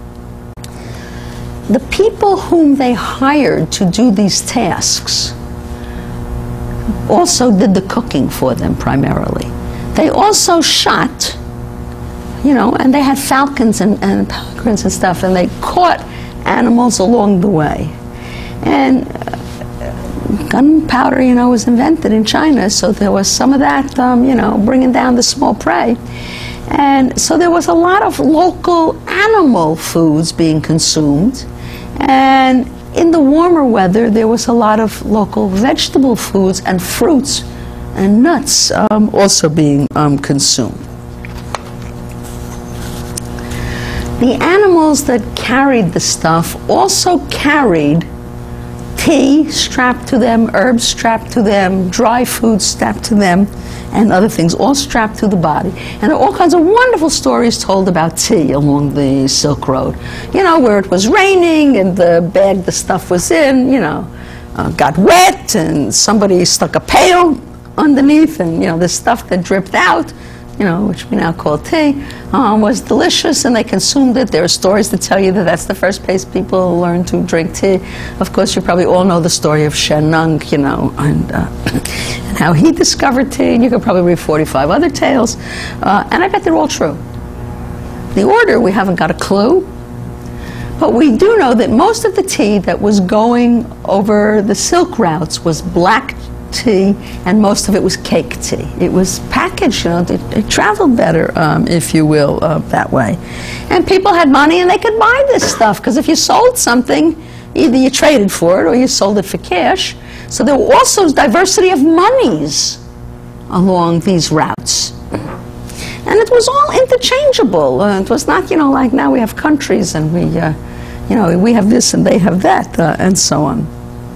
The people whom they hired to do these tasks also did the cooking for them primarily. They also shot, you know, and they had falcons and, and pelicans and stuff, and they caught animals along the way. And uh, gunpowder, you know, was invented in China, so there was some of that, um, you know, bringing down the small prey. And so there was a lot of local animal foods being consumed. And in the warmer weather, there was a lot of local vegetable foods and fruits and nuts um, also being um, consumed. The animals that carried the stuff also carried tea strapped to them, herbs strapped to them, dry food strapped to them, and other things, all strapped to the body. And there are all kinds of wonderful stories told about tea along the Silk Road. You know, where it was raining and the bag the stuff was in, you know, uh, got wet and somebody stuck a pail underneath, and, you know, the stuff that dripped out, you know, which we now call tea, um, was delicious, and they consumed it. There are stories that tell you that that's the first place people learned to drink tea. Of course, you probably all know the story of Shen Nung, you know, and, uh, and how he discovered tea, and you could probably read forty-five other tales, uh, and I bet they're all true. The order, we haven't got a clue, but we do know that most of the tea that was going over the silk routes was black tea, and most of it was cake tea. It was packaged, you know, it, it traveled better, um, if you will, uh, that way. And people had money and they could buy this stuff, because if you sold something, either you traded for it or you sold it for cash. So there were also diversity of monies along these routes. And it was all interchangeable. Uh, it was not, you know, like now we have countries and we, uh, you know, we have this and they have that, uh, and so on.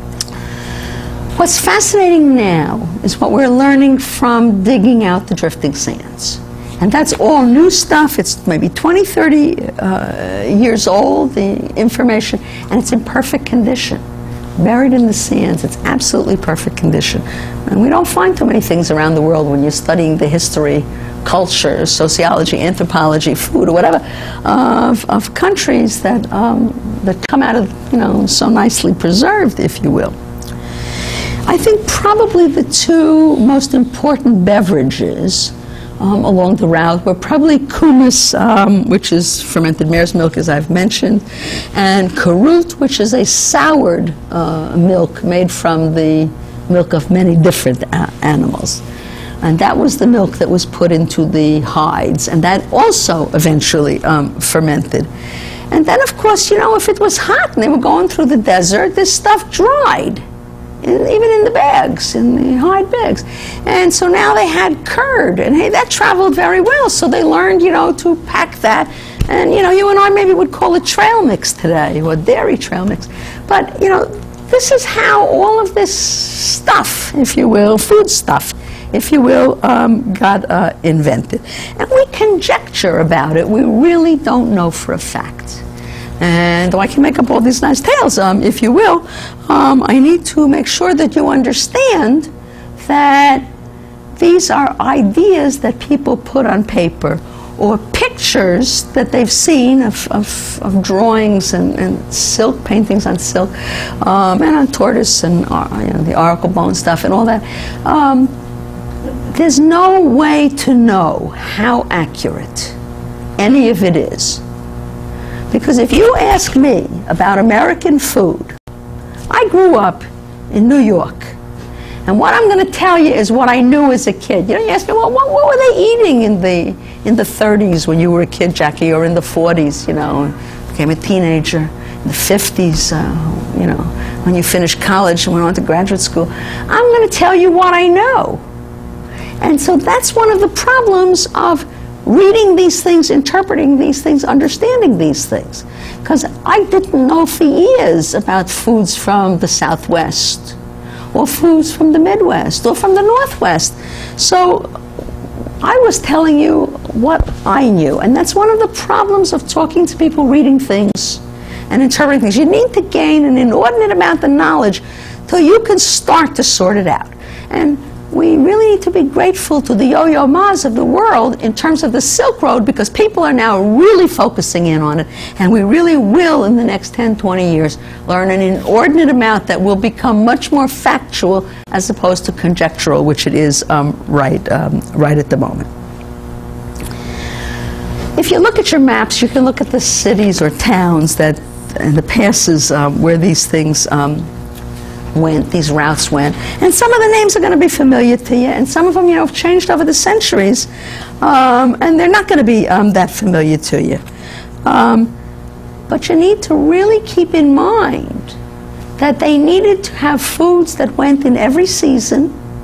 What's fascinating now is what we're learning from digging out the drifting sands. And that's all new stuff. It's maybe twenty, thirty uh, years old, the information, and it's in perfect condition. Buried in the sands, it's absolutely perfect condition. And we don't find too many things around the world when you're studying the history, culture, sociology, anthropology, food, or whatever, of, of countries that, um, that come out of, you know, so nicely preserved, if you will. I think probably the two most important beverages um, along the route were probably kumis, um, which is fermented mare's milk, as I've mentioned, and karut, which is a soured uh, milk made from the milk of many different uh, animals. And that was the milk that was put into the hides, and that also eventually um, fermented. And then, of course, you know, if it was hot and they were going through the desert, this stuff dried, in, even in the bags, in the hide bags. And so now they had curd, and hey, that traveled very well. So they learned, you know, to pack that. And, you know, you and I maybe would call it trail mix today, or dairy trail mix. But, you know, this is how all of this stuff, if you will, food stuff, if you will, um, got uh, invented. And we conjecture about it. We really don't know for a fact. And though I can make up all these nice tales, um, if you will, um, I need to make sure that you understand that these are ideas that people put on paper, or pictures that they've seen of, of, of drawings and, and silk, paintings on silk, um, and on tortoise and uh, you know, the auricle bone stuff and all that. Um, there's no way to know how accurate any of it is. Because if you ask me about American food, I grew up in New York. And what I'm going to tell you is what I knew as a kid. You know, you ask me, well, what, what were they eating in the in the thirties when you were a kid, Jackie, or in the forties, you know, became a teenager, in the fifties, uh, you know, when you finished college and went on to graduate school. I'm going to tell you what I know. And so that's one of the problems of reading these things, interpreting these things, understanding these things. Because I didn't know for years about foods from the Southwest, or foods from the Midwest, or from the Northwest. So I was telling you what I knew. And that's one of the problems of talking to people, reading things, and interpreting things. You need to gain an inordinate amount of knowledge till you can start to sort it out. And we really need to be grateful to the Yo-Yo Ma's of the world in terms of the Silk Road, because people are now really focusing in on it, and we really will in the next ten, twenty years learn an inordinate amount that will become much more factual as opposed to conjectural, which it is um, right, um, right at the moment. If you look at your maps, you can look at the cities or towns that, and the passes um, where these things um, went, these routes went, and some of the names are going to be familiar to you, and some of them, you know, have changed over the centuries, um, and they're not going to be um, that familiar to you. Um, but you need to really keep in mind that they needed to have foods that went in every season,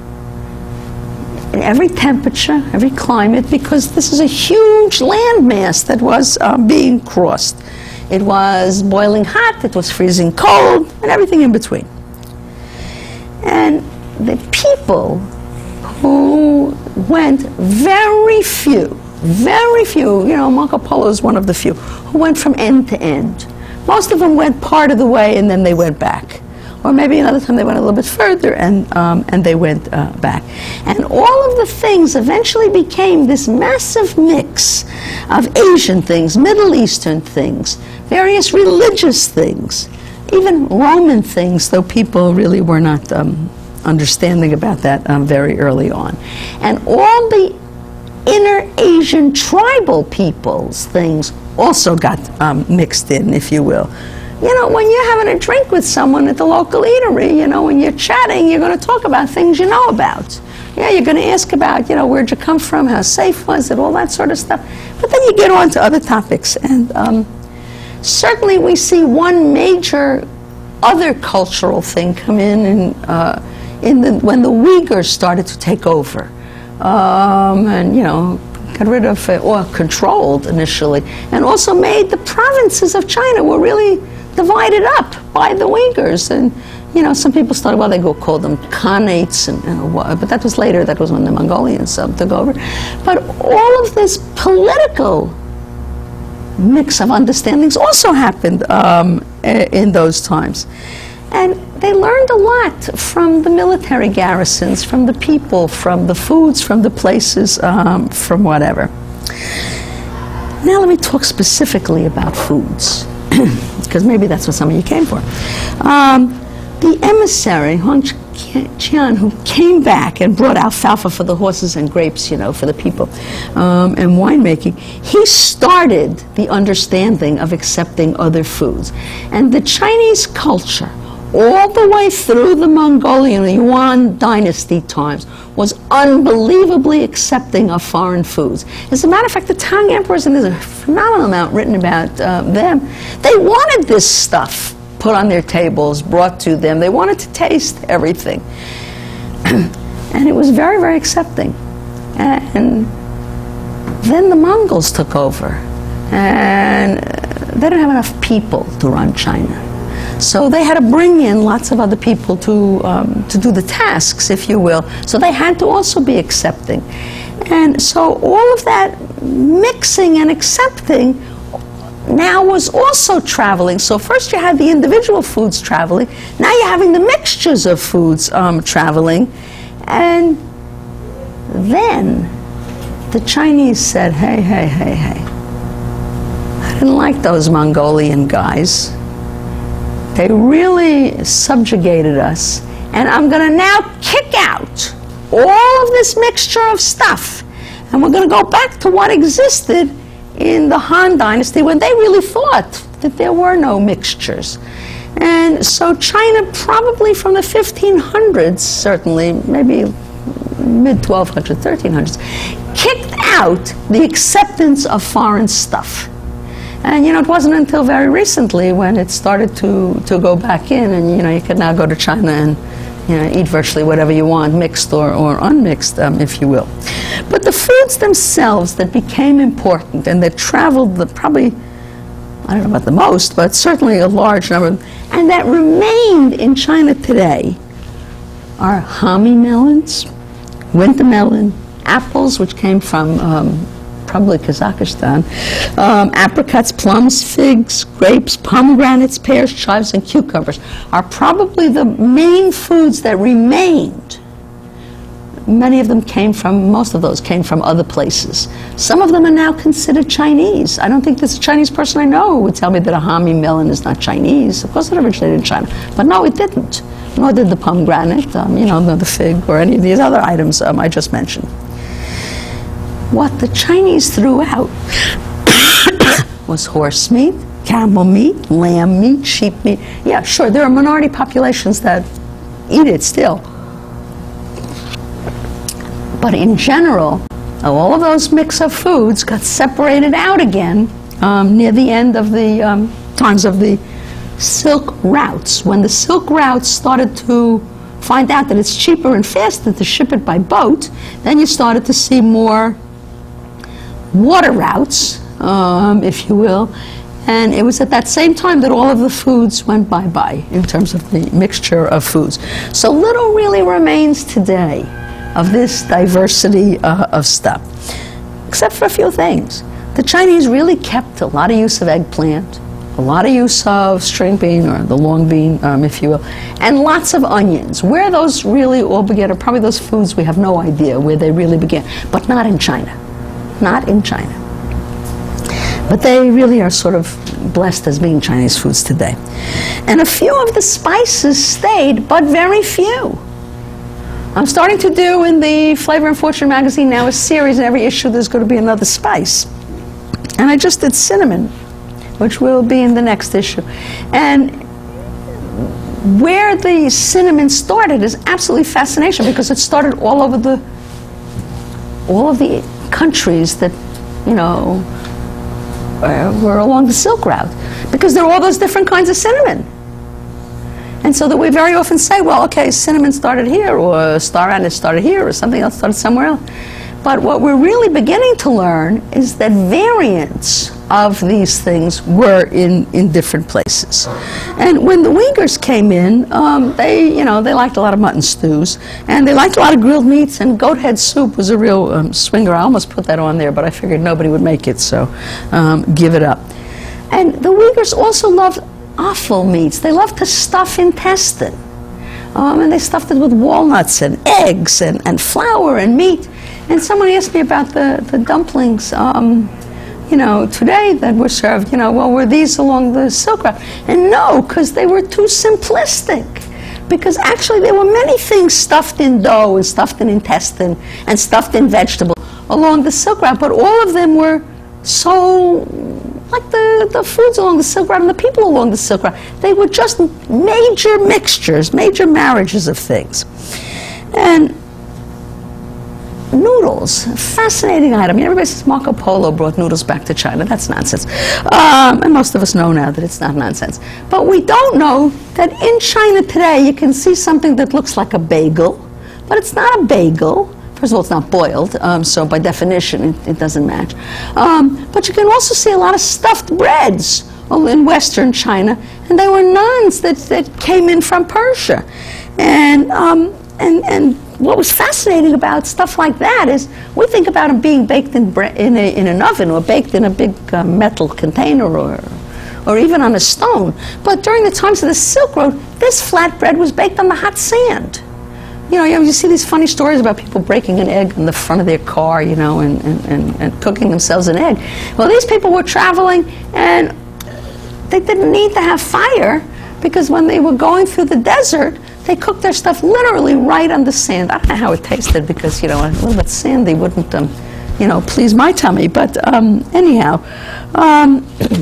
in every temperature, every climate, because this is a huge landmass that was um, being crossed. It was boiling hot, it was freezing cold, and everything in between. And the people who went, very few, very few, you know, Marco Polo is one of the few, who went from end to end. Most of them went part of the way and then they went back. Or maybe another time they went a little bit further and, um, and they went uh, back. And all of the things eventually became this massive mix of Asian things, Middle Eastern things, various religious things, even Roman things, though people really were not um, understanding about that um, very early on. And all the inner Asian tribal peoples things also got um, mixed in, if you will. You know, when you're having a drink with someone at the local eatery, you know, when you're chatting, you're going to talk about things you know about. Yeah, you're going to ask about, you know, where'd you come from, how safe was it, all that sort of stuff. But then you get on to other topics. And um, certainly we see one major other cultural thing come in, in, uh, in the, when the Uyghurs started to take over. Um, and, you know, got rid of, uh, or controlled initially, and also made the provinces of China were really divided up by the Uyghurs. And, you know, some people started, well, they go call them Khanates, and, and but that was later, that was when the Mongolians um, took over. But all of this political mix of understandings also happened um, in those times. And they learned a lot from the military garrisons, from the people, from the foods, from the places, um, from whatever. Now let me talk specifically about foods, because maybe that's what some of you came for. Um, the emissary, Huang Qian, who came back and brought alfalfa for the horses and grapes, you know, for the people, um, and winemaking, he started the understanding of accepting other foods. And the Chinese culture, all the way through the Mongolian, the Yuan dynasty times, was unbelievably accepting of foreign foods. As a matter of fact, the Tang emperors, and there's a phenomenal amount written about uh, them, they wanted this stuff put on their tables, brought to them. They wanted to taste everything. And it was very, very accepting. And then the Mongols took over, and they didn't have enough people to run China. So they had to bring in lots of other people to, um, to do the tasks, if you will. So they had to also be accepting. And so all of that mixing and accepting now was also traveling. So first you had the individual foods traveling. Now you're having the mixtures of foods um, traveling. And then the Chinese said, hey, hey, hey, hey. I didn't like those Mongolian guys. They really subjugated us, and I'm going to now kick out all of this mixture of stuff, and we're going to go back to what existed in the Han Dynasty when they really thought that there were no mixtures. And so China, probably from the fifteen hundreds, certainly, maybe mid twelve hundreds, thirteen hundreds, kicked out the acceptance of foreign stuff. And, you know, it wasn't until very recently when it started to, to go back in, and, you know, you can now go to China and, you know, eat virtually whatever you want, mixed or, or unmixed, um, if you will. But the foods themselves that became important and that traveled the, probably, I don't know about the most, but certainly a large number, and that remained in China today are hami melons, winter melon, apples, which came from um, probably Kazakhstan, um, apricots, plums, figs, grapes, pomegranates, pears, chives, and cucumbers are probably the main foods that remained. Many of them came from, most of those came from other places. Some of them are now considered Chinese. I don't think there's a Chinese person I know who would tell me that a hami melon is not Chinese. Of course it originated in China, but no, it didn't. Nor did the pomegranate, um, you know, the fig, or any of these other items um, I just mentioned. What the Chinese threw out was horse meat, camel meat, lamb meat, sheep meat. Yeah, sure, there are minority populations that eat it still. But in general, all of those mix of foods got separated out again um, near the end of the um, times of the silk routes. When the silk routes started to find out that it's cheaper and faster to ship it by boat, then you started to see more water routes, um, if you will, and it was at that same time that all of the foods went bye-bye in terms of the mixture of foods. So little really remains today of this diversity uh, of stuff, except for a few things. The Chinese really kept a lot of use of eggplant, a lot of use of string bean, or the long bean, um, if you will, and lots of onions. Where those really all began are probably those foods we have no idea where they really began, but not in China. Not in China. But they really are sort of blessed as being Chinese foods today. And a few of the spices stayed, but very few. I'm starting to do in the Flavor and Fortune magazine now a series, and every issue there's going to be another spice. And I just did cinnamon, which will be in the next issue. And where the cinnamon started is absolutely fascination, because it started all over the, all of the countries that, you know, uh, were along the Silk Route, because there are all those different kinds of cinnamon. And so that we very often say, well, okay, cinnamon started here, or star anise started here, or something else started somewhere else. But what we're really beginning to learn is that variants of these things were in, in different places. And when the Uyghurs came in, um, they, you know, they liked a lot of mutton stews, and they liked a lot of grilled meats, and goat head soup was a real um, swinger. I almost put that on there, but I figured nobody would make it, so um, give it up. And the Uyghurs also loved offal meats. They loved to stuff intestine. Um, and they stuffed it with walnuts and eggs and, and flour and meat. And someone asked me about the, the dumplings, um, you know, today that were served, you know, well, were these along the Silk Route? And no, because they were too simplistic. Because actually there were many things stuffed in dough and stuffed in intestine and stuffed in vegetable along the Silk Route, but all of them were so like the, the foods along the Silk Road and the people along the Silk Road. They were just major mixtures, major marriages of things. And noodles, fascinating item. Everybody says Marco Polo brought noodles back to China. That's nonsense. Um, and most of us know now that it's not nonsense. But we don't know that in China today you can see something that looks like a bagel, but it's not a bagel. First of all, it's not boiled, um, so by definition it, it doesn't match. Um, but you can also see a lot of stuffed breads in Western China, and they were naans that, that came in from Persia. And, um, and, and what was fascinating about stuff like that is we think about them being baked in, bre in, a, in an oven or baked in a big uh, metal container or, or even on a stone. But during the times of the Silk Road, this flatbread was baked on the hot sand. You know, you see these funny stories about people breaking an egg in the front of their car, you know, and, and, and, and cooking themselves an egg. Well, these people were traveling, and they didn't need to have fire, because when they were going through the desert, they cooked their stuff literally right on the sand. I don't know how it tasted, because, you know, a little bit sandy wouldn't, um, you know, please my tummy. But um, anyhow, um,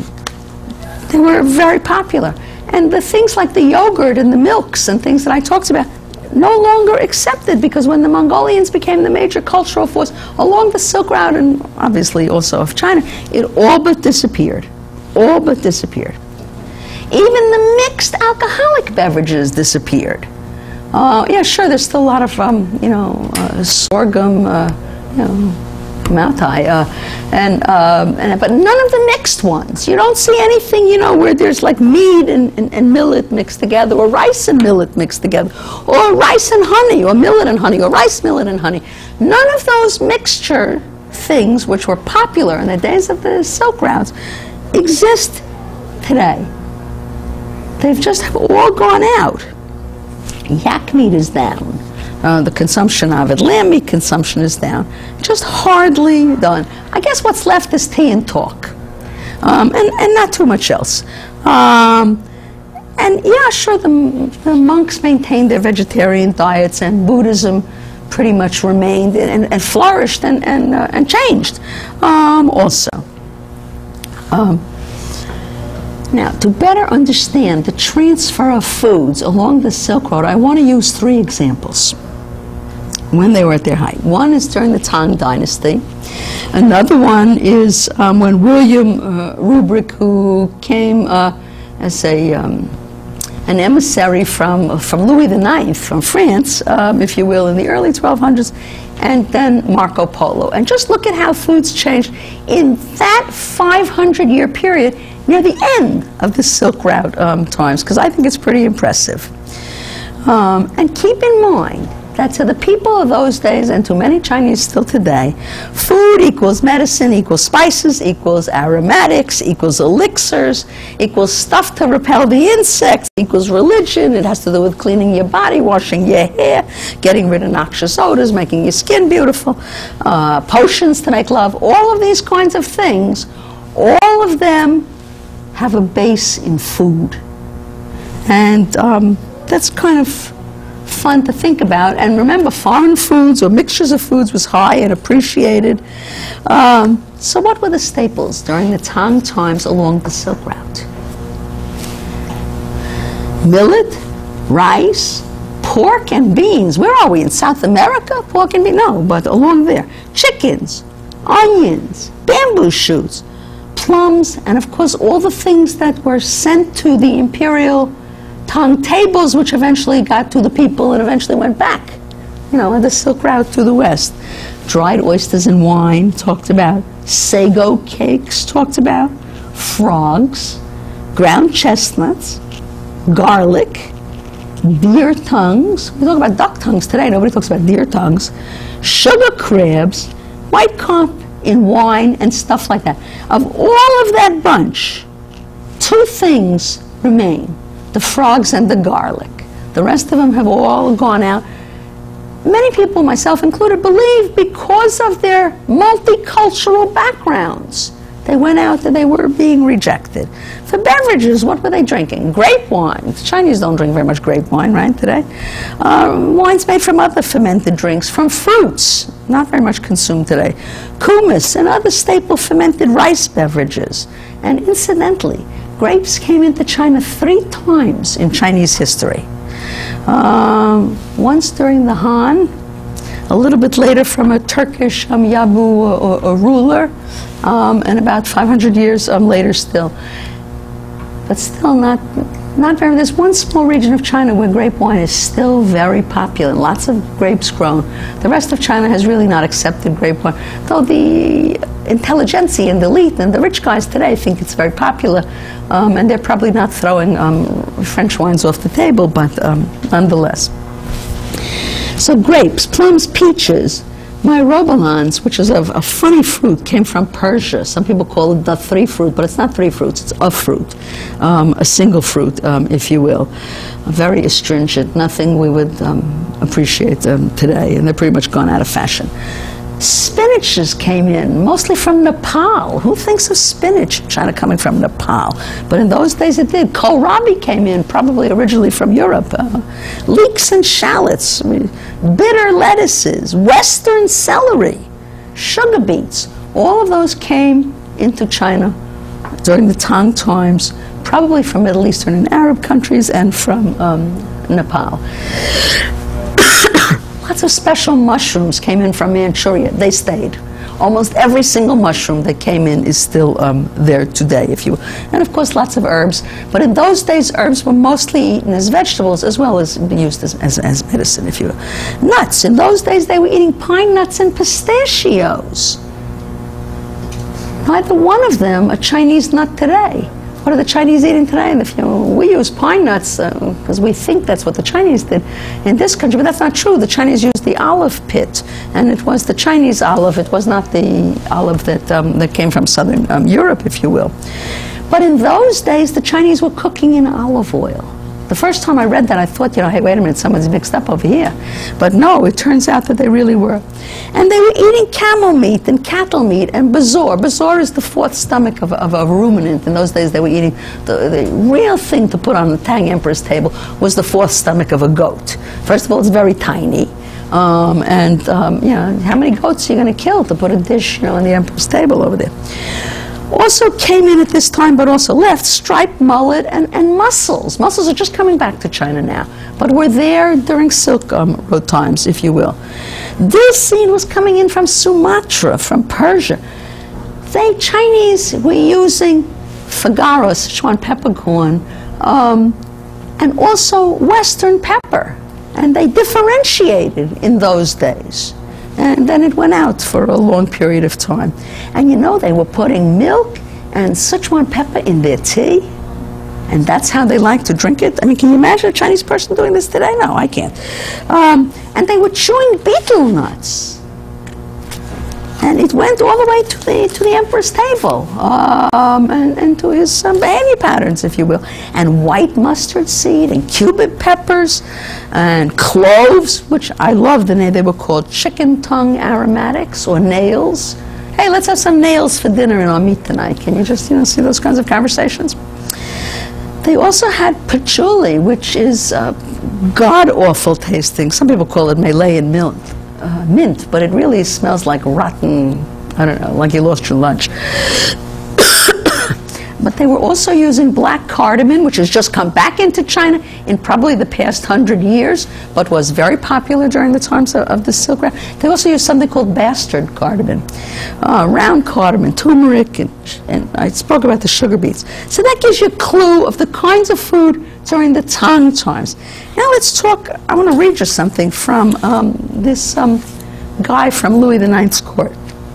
they were very popular. And the things like the yogurt and the milks and things that I talked about, no longer accepted, because when the Mongolians became the major cultural force along the Silk Road, and obviously also of China, it all but disappeared. All but disappeared. Even the mixed alcoholic beverages disappeared. Uh, yeah, sure, there's still a lot of, um, you know, uh, sorghum, uh, you know, Mautai, uh, and, um, and but none of the mixed ones. You don't see anything, you know, where there's like meat and, and, and millet mixed together, or rice and millet mixed together, or rice and honey, or millet and honey, or rice, millet, and honey. None of those mixture things, which were popular in the days of the Silk Routes, exist today. They've just all gone out. Yak meat is down. Uh, the consumption of it. Lamb meat consumption is down. Just hardly done. I guess what's left is tea and talk. Um, and, and not too much else. Um, and yeah, sure, the, the monks maintained their vegetarian diets, and Buddhism pretty much remained and, and flourished and, and, uh, and changed um, also. Um, Now, to better understand the transfer of foods along the Silk Road, I want to use three examples when they were at their height. One is during the Tang Dynasty. Another one is um, when William uh, Rubric, who came uh, as a, um, an emissary from, from Louis the Ninth, from France, um, if you will, in the early twelve hundreds, and then Marco Polo. And just look at how foods changed in that five hundred year period near the end of the Silk Route um, times, because I think it's pretty impressive. Um, and keep in mind that to the people of those days, and to many Chinese still today, food equals medicine, equals spices, equals aromatics, equals elixirs, equals stuff to repel the insects, equals religion. It has to do with cleaning your body, washing your hair, getting rid of noxious odors, making your skin beautiful, uh, potions to make love. All of these kinds of things, all of them have a base in food. And um, that's kind of fun to think about. And remember, foreign foods or mixtures of foods was high and appreciated. Um, so what were the staples during the Tang times along the Silk Route? Millet, rice, pork and beans. Where are we, in South America? Pork and beans? No, but along there. Chickens, onions, bamboo shoots, plums, and of course all the things that were sent to the imperial Tang tables, which eventually got to the people and eventually went back, you know, on the Silk Route to the west. Dried oysters and wine, talked about. Sago cakes, talked about. Frogs, ground chestnuts, garlic, deer tongues. We talk about duck tongues today, nobody talks about deer tongues. Sugar crabs, white carp in wine, and stuff like that. Of all of that bunch, two things remain: the frogs and the garlic. The rest of them have all gone out. Many people, myself included, believe because of their multicultural backgrounds, they went out and they were being rejected. For beverages, what were they drinking? Grape wine. The Chinese don't drink very much grape wine, right, today. Uh, wines made from other fermented drinks, from fruits, not very much consumed today. Kumis and other staple fermented rice beverages. And incidentally, grapes came into China three times in Chinese history. Um, once during the Han, a little bit later from a Turkish um, Yabu or, or ruler, um, and about five hundred years um, later still. But still not, not very, there's one small region of China where grape wine is still very popular, and lots of grapes grown. The rest of China has really not accepted grape wine, though the intelligentsia and the elite and the rich guys today think it's very popular, um, and they're probably not throwing um, French wines off the table, but um, nonetheless. So grapes, plums, peaches. Myrobalans, which is a, a funny fruit, came from Persia. Some people call it the three fruit, but it's not three fruits, it's a fruit, um, a single fruit, um, if you will. Very astringent, nothing we would um, appreciate um, today, and they're pretty much gone out of fashion. Spinaches came in, mostly from Nepal. Who thinks of spinach in China coming from Nepal? But in those days it did. Kohlrabi came in, probably originally from Europe. Uh, leeks and shallots, I mean, bitter lettuces, western celery, sugar beets. All of those came into China during the Tang times, probably from Middle Eastern and Arab countries and from um, Nepal. Lots of special mushrooms came in from Manchuria. They stayed. Almost every single mushroom that came in is still um, there today, if you will. And of course, lots of herbs. But in those days, herbs were mostly eaten as vegetables as well as used as, as, as medicine, if you will. Nuts. In those days, they were eating pine nuts and pistachios. Neither one of them a Chinese nut today. What are the Chinese eating today? And if, you know, we use pine nuts because uh, we think that's what the Chinese did in this country, but that's not true. The Chinese used the olive pit, and it was the Chinese olive. It was not the olive that, um, that came from southern um, Europe, if you will. But in those days, the Chinese were cooking in olive oil. The first time I read that, I thought, you know, hey, wait a minute, someone's mixed up over here. But no, it turns out that they really were. And they were eating camel meat and cattle meat and bazour. Bazour is the fourth stomach of, of a ruminant. In those days, they were eating, the, the real thing to put on the Tang Emperor's table was the fourth stomach of a goat. First of all, it's very tiny. Um, and, um, you know, how many goats are you going to kill to put a dish, you know, on the Emperor's table over there? Also came in at this time, but also left, striped mullet and, and mussels. Mussels are just coming back to China now, but were there during Silk um, Road times, if you will. This scene was coming in from Sumatra, from Persia. They, Chinese, were using figaro, Sichuan peppercorn, um, and also Western pepper, and they differentiated in those days. And then it went out for a long period of time. And you know, they were putting milk and Sichuan pepper in their tea, and that's how they like to drink it. I mean, can you imagine a Chinese person doing this today? No, I can't. Um, and they were chewing betel nuts. And it went all the way to the, to the Emperor's table, um, and, and to his um, Bahani patterns, if you will. And white mustard seed, and cubeb peppers, and cloves, which I love the name. They were called chicken tongue aromatics, or nails. Hey, let's have some nails for dinner in our meat tonight. Can you just, you know, see those kinds of conversations? They also had patchouli, which is uh, god-awful tasting. Some people call it Malayan milk. Uh, mint, but it really smells like rotten, I don't know, like you lost your lunch. But they were also using black cardamom, which has just come back into China in probably the past hundred years, but was very popular during the times of, of the Silk Road. They also used something called bastard cardamom, uh, round cardamom, turmeric, and, and I spoke about the sugar beets. So that gives you a clue of the kinds of food during the Tang times. Now let's talk, I want to read you something from um, this um, guy from Louis the Ninth's court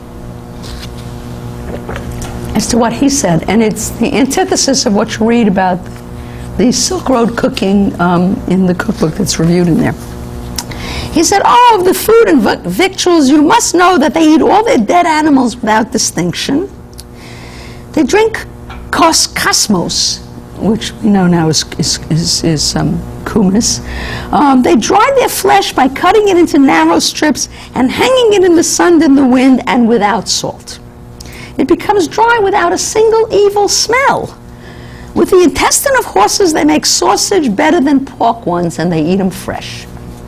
as to what he said, and it's the antithesis of what you read about the Silk Road cooking um, in the cookbook that's reviewed in there. He said, oh, of the food and victuals, you must know that they eat all their dead animals without distinction. They drink kos kasmos, which we know now is, is, is, is um, kumis. Um, they dry their flesh by cutting it into narrow strips and hanging it in the sun and the wind and without salt. It becomes dry without a single evil smell. With the intestine of horses, they make sausage better than pork ones, and they eat them fresh.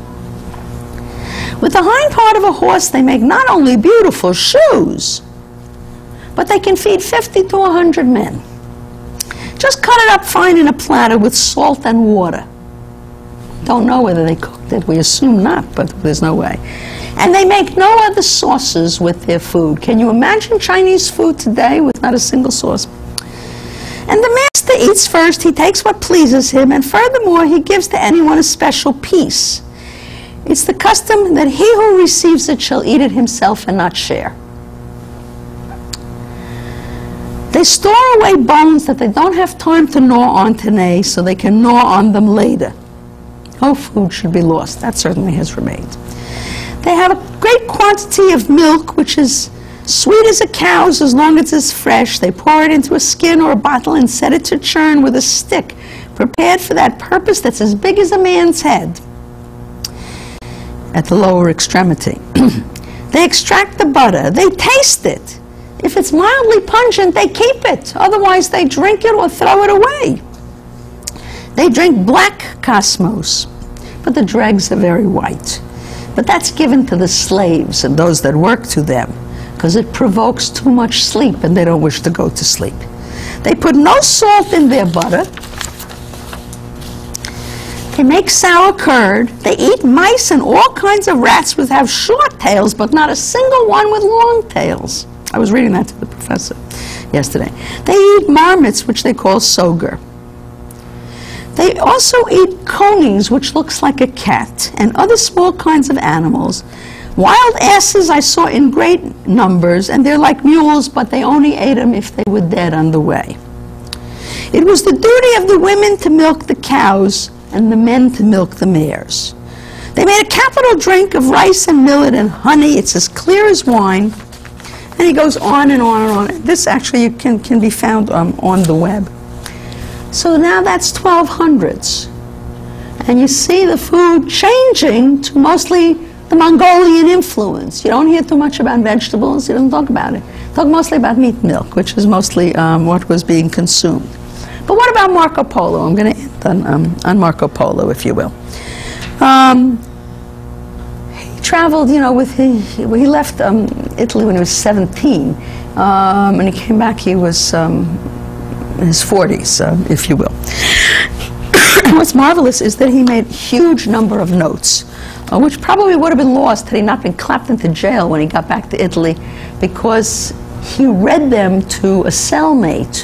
With the hind part of a horse, they make not only beautiful shoes, but they can feed fifty to a hundred men. Just cut it up fine in a platter with salt and water. Don't know whether they cooked it. We assume not, but there's no way. And they make no other sauces with their food. Can you imagine Chinese food today with not a single sauce? And the master eats first. He takes what pleases him, and furthermore, he gives to anyone a special piece. It's the custom that he who receives it shall eat it himself and not share. They store away bones that they don't have time to gnaw on today, so they can gnaw on them later. No food should be lost. That certainly has remained. They have a great quantity of milk, which is sweet as a cow's as long as it's fresh. They pour it into a skin or a bottle and set it to churn with a stick, prepared for that purpose that's as big as a man's head at the lower extremity. They extract the butter. They taste it. If it's mildly pungent, they keep it. Otherwise, they drink it or throw it away. They drink black cosmos, but the dregs are very white. But that's given to the slaves and those that work to them, because it provokes too much sleep and they don't wish to go to sleep. They put no salt in their butter. They make sour curd. They eat mice and all kinds of rats which have short tails, but not a single one with long tails. I was reading that to the professor yesterday. They eat marmots, which they call soger. They also eat conies, which looks like a cat, and other small kinds of animals. Wild asses I saw in great numbers, and they're like mules, but they only ate them if they were dead on the way. It was the duty of the women to milk the cows and the men to milk the mares. They made a capital drink of rice and millet and honey. It's as clear as wine. And he goes on and on and on. This actually can, can be found um, on the web. So now that's twelve hundreds. And you see the food changing to mostly the Mongolian influence. You don't hear too much about vegetables. You don't talk about it. Talk mostly about meat milk, which is mostly um, what was being consumed. But what about Marco Polo? I'm going to end on, um, on Marco Polo, if you will. Um, he traveled, you know, with he, he left um, Italy when he was seventeen. Um, and he came back, he was um, in his forties, uh, if you will. What's marvelous is that he made a huge number of notes, uh, which probably would have been lost had he not been clapped into jail when he got back to Italy, because he read them to a cellmate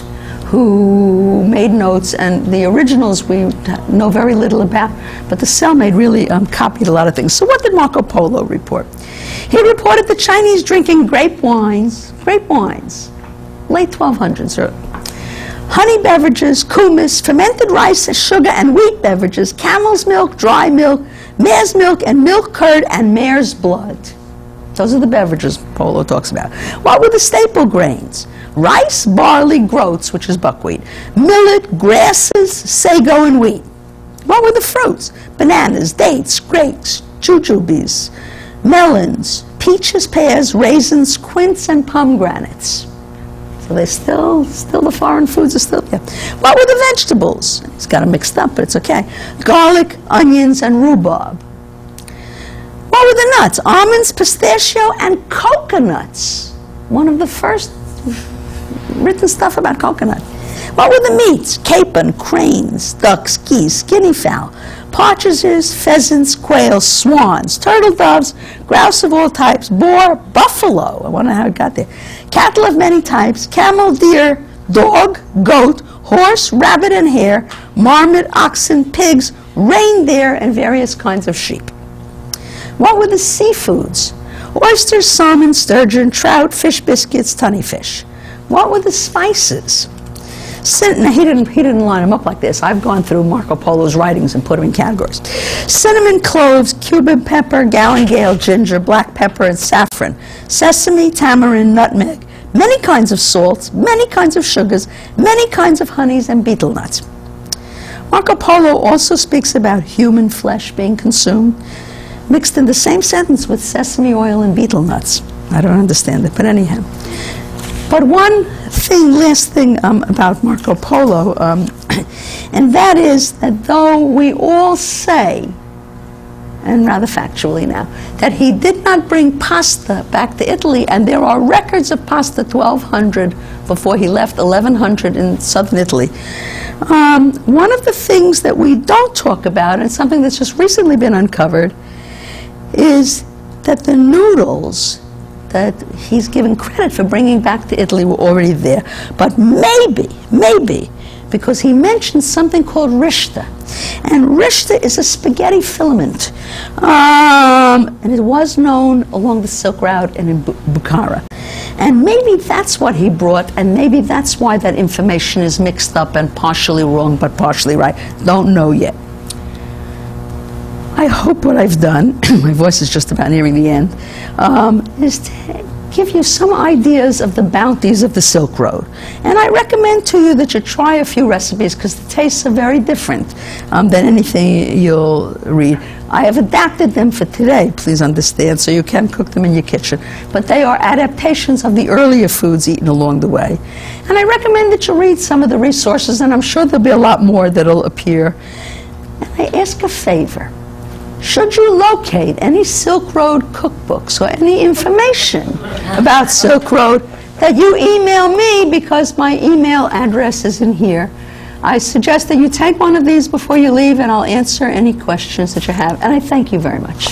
who made notes, and the originals we know very little about, but the cellmate really um, copied a lot of things. So what did Marco Polo report? He reported the Chinese drinking grape wines, grape wines, late twelve hundreds, or honey beverages, kumis, fermented rice, sugar, and wheat beverages, camel's milk, dry milk, mare's milk, and milk curd, and mare's blood. Those are the beverages Polo talks about. What were the staple grains? Rice, barley, groats, which is buckwheat, millet, grasses, sago, and wheat. What were the fruits? Bananas, dates, grapes, jujubes, melons, peaches, pears, raisins, quince, and pomegranates. So they're still, still the foreign foods are still there. What were the vegetables? It's got them mixed up, but it's okay. Garlic, onions, and rhubarb. What were the nuts? Almonds, pistachio, and coconuts. One of the first written stuff about coconut. What were the meats? Capon, cranes, ducks, geese, guinea fowl, partridges, pheasants, quails, swans, turtle doves, grouse of all types, boar, buffalo. I wonder how it got there. Cattle of many types, camel, deer, dog, goat, horse, rabbit, and hare, marmot, oxen, pigs, reindeer, and various kinds of sheep. What were the seafoods? Oysters, salmon, sturgeon, trout, fish biscuits, tunny fish. What were the spices? Cin now, he didn't, he didn't line them up like this. I've gone through Marco Polo's writings and put them in categories. Cinnamon, cloves, Cuban pepper, galangale, ginger, black pepper, and saffron. Sesame, tamarind, nutmeg. Many kinds of salts, many kinds of sugars, many kinds of honeys, and betel nuts. Marco Polo also speaks about human flesh being consumed, mixed in the same sentence with sesame oil and betel nuts. I don't understand it, but anyhow. But one thing, last thing um, about Marco Polo, um, and that is that though we all say, and rather factually now, that he did not bring pasta back to Italy, and there are records of pasta twelve hundred before he left, eleven hundred in southern Italy. Um, one of the things that we don't talk about, and something that's just recently been uncovered, is that the noodles that he's given credit for bringing back to Italy were already there. But maybe, maybe, because he mentioned something called rishta. And rishta is a spaghetti filament. Um, and it was known along the Silk Route and in Bu Bukhara. And maybe that's what he brought, and maybe that's why that information is mixed up and partially wrong, but partially right. Don't know yet. I hope what I've done, my voice is just about nearing the end, um, is to give you some ideas of the bounties of the Silk Road. And I recommend to you that you try a few recipes, because the tastes are very different um, than anything you'll read. I have adapted them for today, please understand, so you can cook them in your kitchen. But they are adaptations of the earlier foods eaten along the way. And I recommend that you read some of the resources, and I'm sure there'll be a lot more that'll appear. And I ask a favor. Should you locate any Silk Road cookbooks or any information about Silk Road, that you email me, because my email address is in here. I suggest that you take one of these before you leave, and I'll answer any questions that you have. And I thank you very much.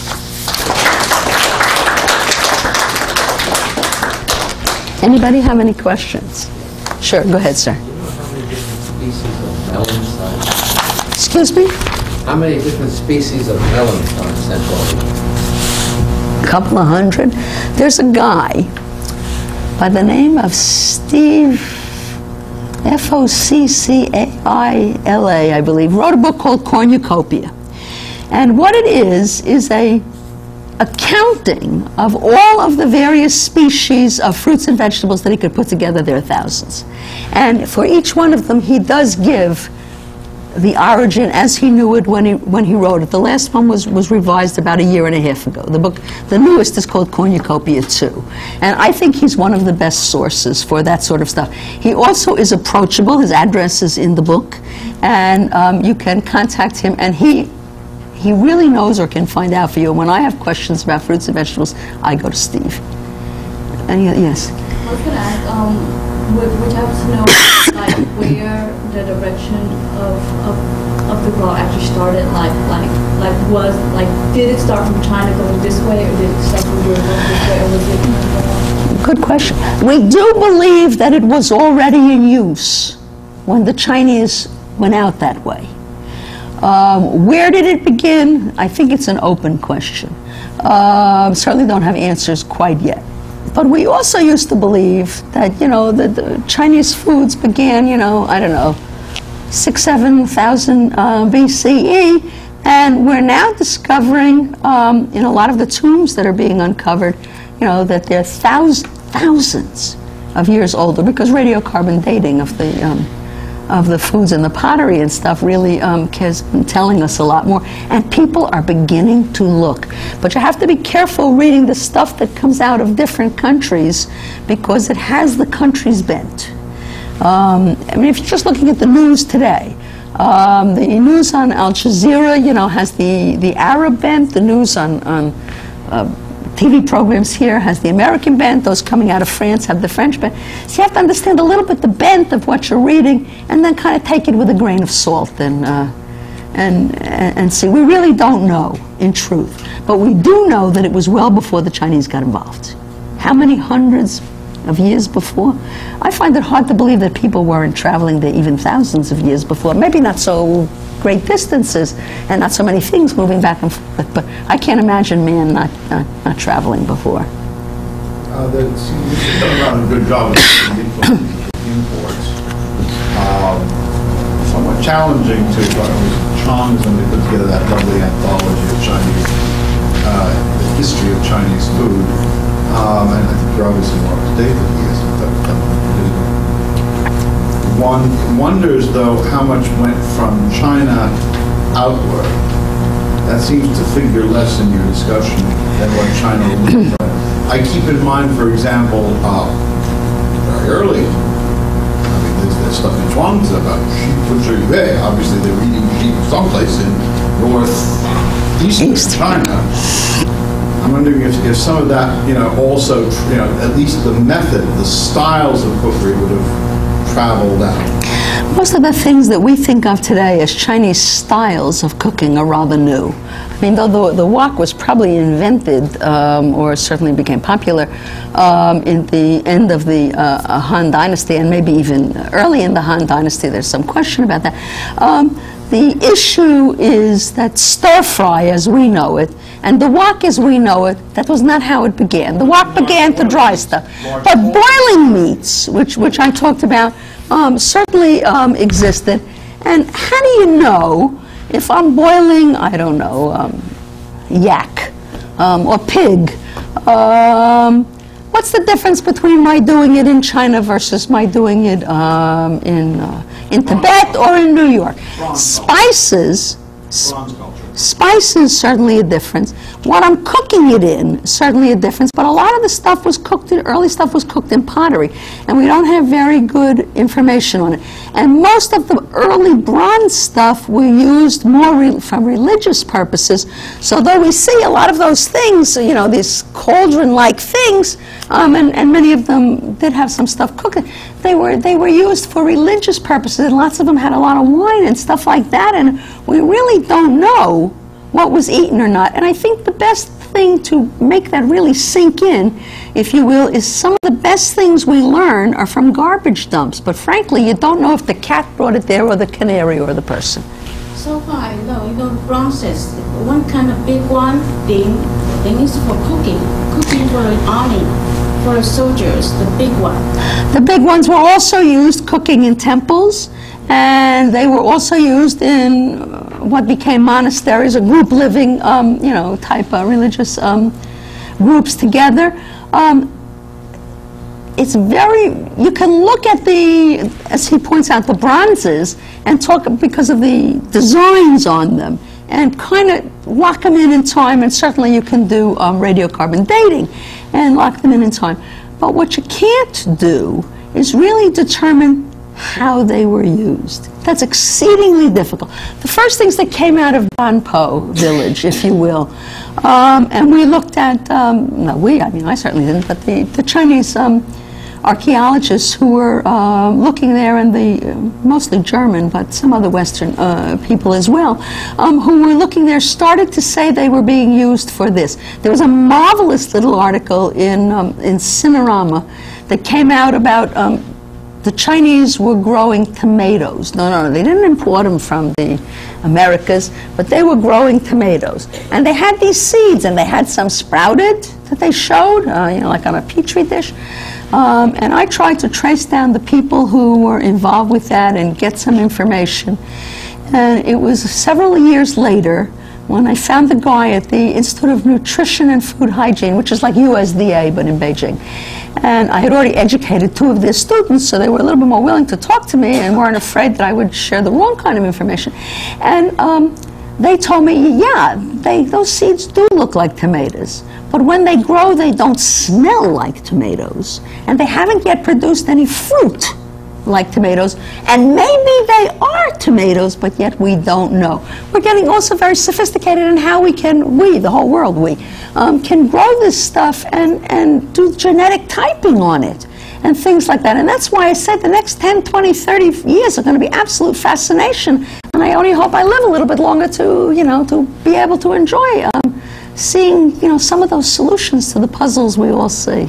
Anybody have any questions? Sure, go ahead, sir. Excuse me? How many different species of melons are in Central Asia? A couple of hundred. There's a guy by the name of Steve, F O C C A I L A, I believe, wrote a book called Cornucopia. And what it is, is a accounting of all of the various species of fruits and vegetables that he could put together. There are thousands. And for each one of them, he does give the origin as he knew it when he when he wrote it. The last one was was revised about a year and a half ago. The book, the newest, is called Cornucopia two, and I think he's one of the best sources for that sort of stuff. He also is approachable. His address is in the book, and um, you can contact him. And he he really knows or can find out for you. When I have questions about fruits and vegetables, I go to Steve. And yes. I was going to ask, um, would, would you have to know like where the direction of, of of the route actually started? Like like like was like did it start from China going this way, or did it start from Europe going this way, or was it? Good question. We do believe that it was already in use when the Chinese went out that way. Um, where did it begin? I think it's an open question. Uh, certainly don't have answers quite yet. But we also used to believe that, you know, the, the Chinese foods began, you know, I don't know, six, seven thousand uh, B C E, and we're now discovering um, in a lot of the tombs that are being uncovered, you know, that they're thousands, thousands of years older, because radiocarbon dating of the um, of the foods and the pottery and stuff really um, has been telling us a lot more, and people are beginning to look. But you have to be careful reading the stuff that comes out of different countries, because it has the country's bent. Um, I mean, if you're just looking at the news today, um, the news on Al Jazeera, you know, has the, the Arab bent. The news on, on uh, T V programs here has the American bent. Those coming out of France have the French bent. So you have to understand a little bit the bent of what you're reading, and then kind of take it with a grain of salt and, uh, and, and see. We really don't know, in truth. But we do know that it was well before the Chinese got involved. How many hundreds of years before? I find it hard to believe that people weren't traveling there even thousands of years before. Maybe not so great distances and not so many things moving back and forth, but I can't imagine man not, not, not traveling before. Uh, the, you've done around a good job of imports. Um, somewhat challenging to, but it was Chong's when they put together that lovely anthology of Chinese, uh, the history of Chinese food. Um, and I think you're obviously more up to date than he is. But, but, one wonders, though, how much went from China outward. That seems to figure less in your discussion than what China would. I keep in mind, for example, uh, very early, I mean, there's, there's stuff in Chuangzi about sheep butchery. Obviously, they're eating sheep someplace in northeastern East. China. I'm wondering if, if some of that, you know, also, you know, at least the method, the styles of cookery would have traveled out. Most of the things that we think of today as Chinese styles of cooking are rather new. I mean, though the, the wok was probably invented, um, or certainly became popular, um, in the end of the uh, Han Dynasty, and maybe even early in the Han Dynasty, there's some question about that. Um, the issue is that stir-fry, as we know it, and the wok as we know it, that was not how it began. The wok began to dry stuff. But boiling meats, which, which I talked about, um, certainly um, existed. And how do you know if I'm boiling, I don't know, um, yak um, or pig? Um, what's the difference between my doing it in China versus my doing it um, in, uh, in Tibet or in New York? Spices. Bronze culture. Spices, certainly a difference. What I'm cooking it in, certainly a difference. But a lot of the stuff was cooked in, early stuff was cooked in pottery. And we don't have very good information on it. And most of the early bronze stuff we used more re from religious purposes. So though we see a lot of those things, you know, these cauldron-like things, um, and, and many of them did have some stuff cooked, they were, they were used for religious purposes. And lots of them had a lot of wine and stuff like that. And we really don't know what was eaten or not. And I think the best thing to make that really sink in, if you will, is some of the best things we learn are from garbage dumps. But frankly, you don't know if the cat brought it there or the canary or the person. So far I know, you know, bronzes, one kind of big one thing, thing is for cooking, cooking for an army, for soldiers, the big one. The big ones were also used cooking in temples, and they were also used in what became monasteries or group living, um, you know, type of religious um, groups together. Um, it's very, you can look at the, as he points out, the bronzes and talk because of the designs on them and kind of lock them in in time, and certainly you can do um, radiocarbon dating and lock them in in time. But what you can't do is really determine how they were used. That's exceedingly difficult. The first things that came out of Banpo village, if you will, um, and we looked at, um, no we, I mean I certainly didn't, but the, the Chinese um, archaeologists who were uh, looking there, and the, uh, mostly German, but some other Western uh, people as well, um, who were looking there started to say they were being used for this. There was a marvelous little article in, um, in Cinerama that came out about um, the Chinese were growing tomatoes. No, no, no, they didn't import them from the Americas, but they were growing tomatoes. And they had these seeds, and they had some sprouted that they showed, uh, you know, like on a petri dish. Um, and I tried to trace down the people who were involved with that and get some information. And it was several years later when I found the guy at the Institute of Nutrition and Food Hygiene, which is like U S D A, but in Beijing. And I had already educated two of their students, so they were a little bit more willing to talk to me and weren't afraid that I would share the wrong kind of information. And um, they told me, yeah, they, those seeds do look like tomatoes. But when they grow, they don't smell like tomatoes. And they haven't yet produced any fruit like tomatoes. And maybe they are tomatoes, but yet we don't know. We're getting also very sophisticated in how we can, we, the whole world, we, um, can grow this stuff and, and do genetic typing on it and things like that. And that's why I said the next ten, twenty, thirty years are going to be absolute fascination. And I only hope I live a little bit longer to, you know, to be able to enjoy um, seeing, you know, some of those solutions to the puzzles we all see.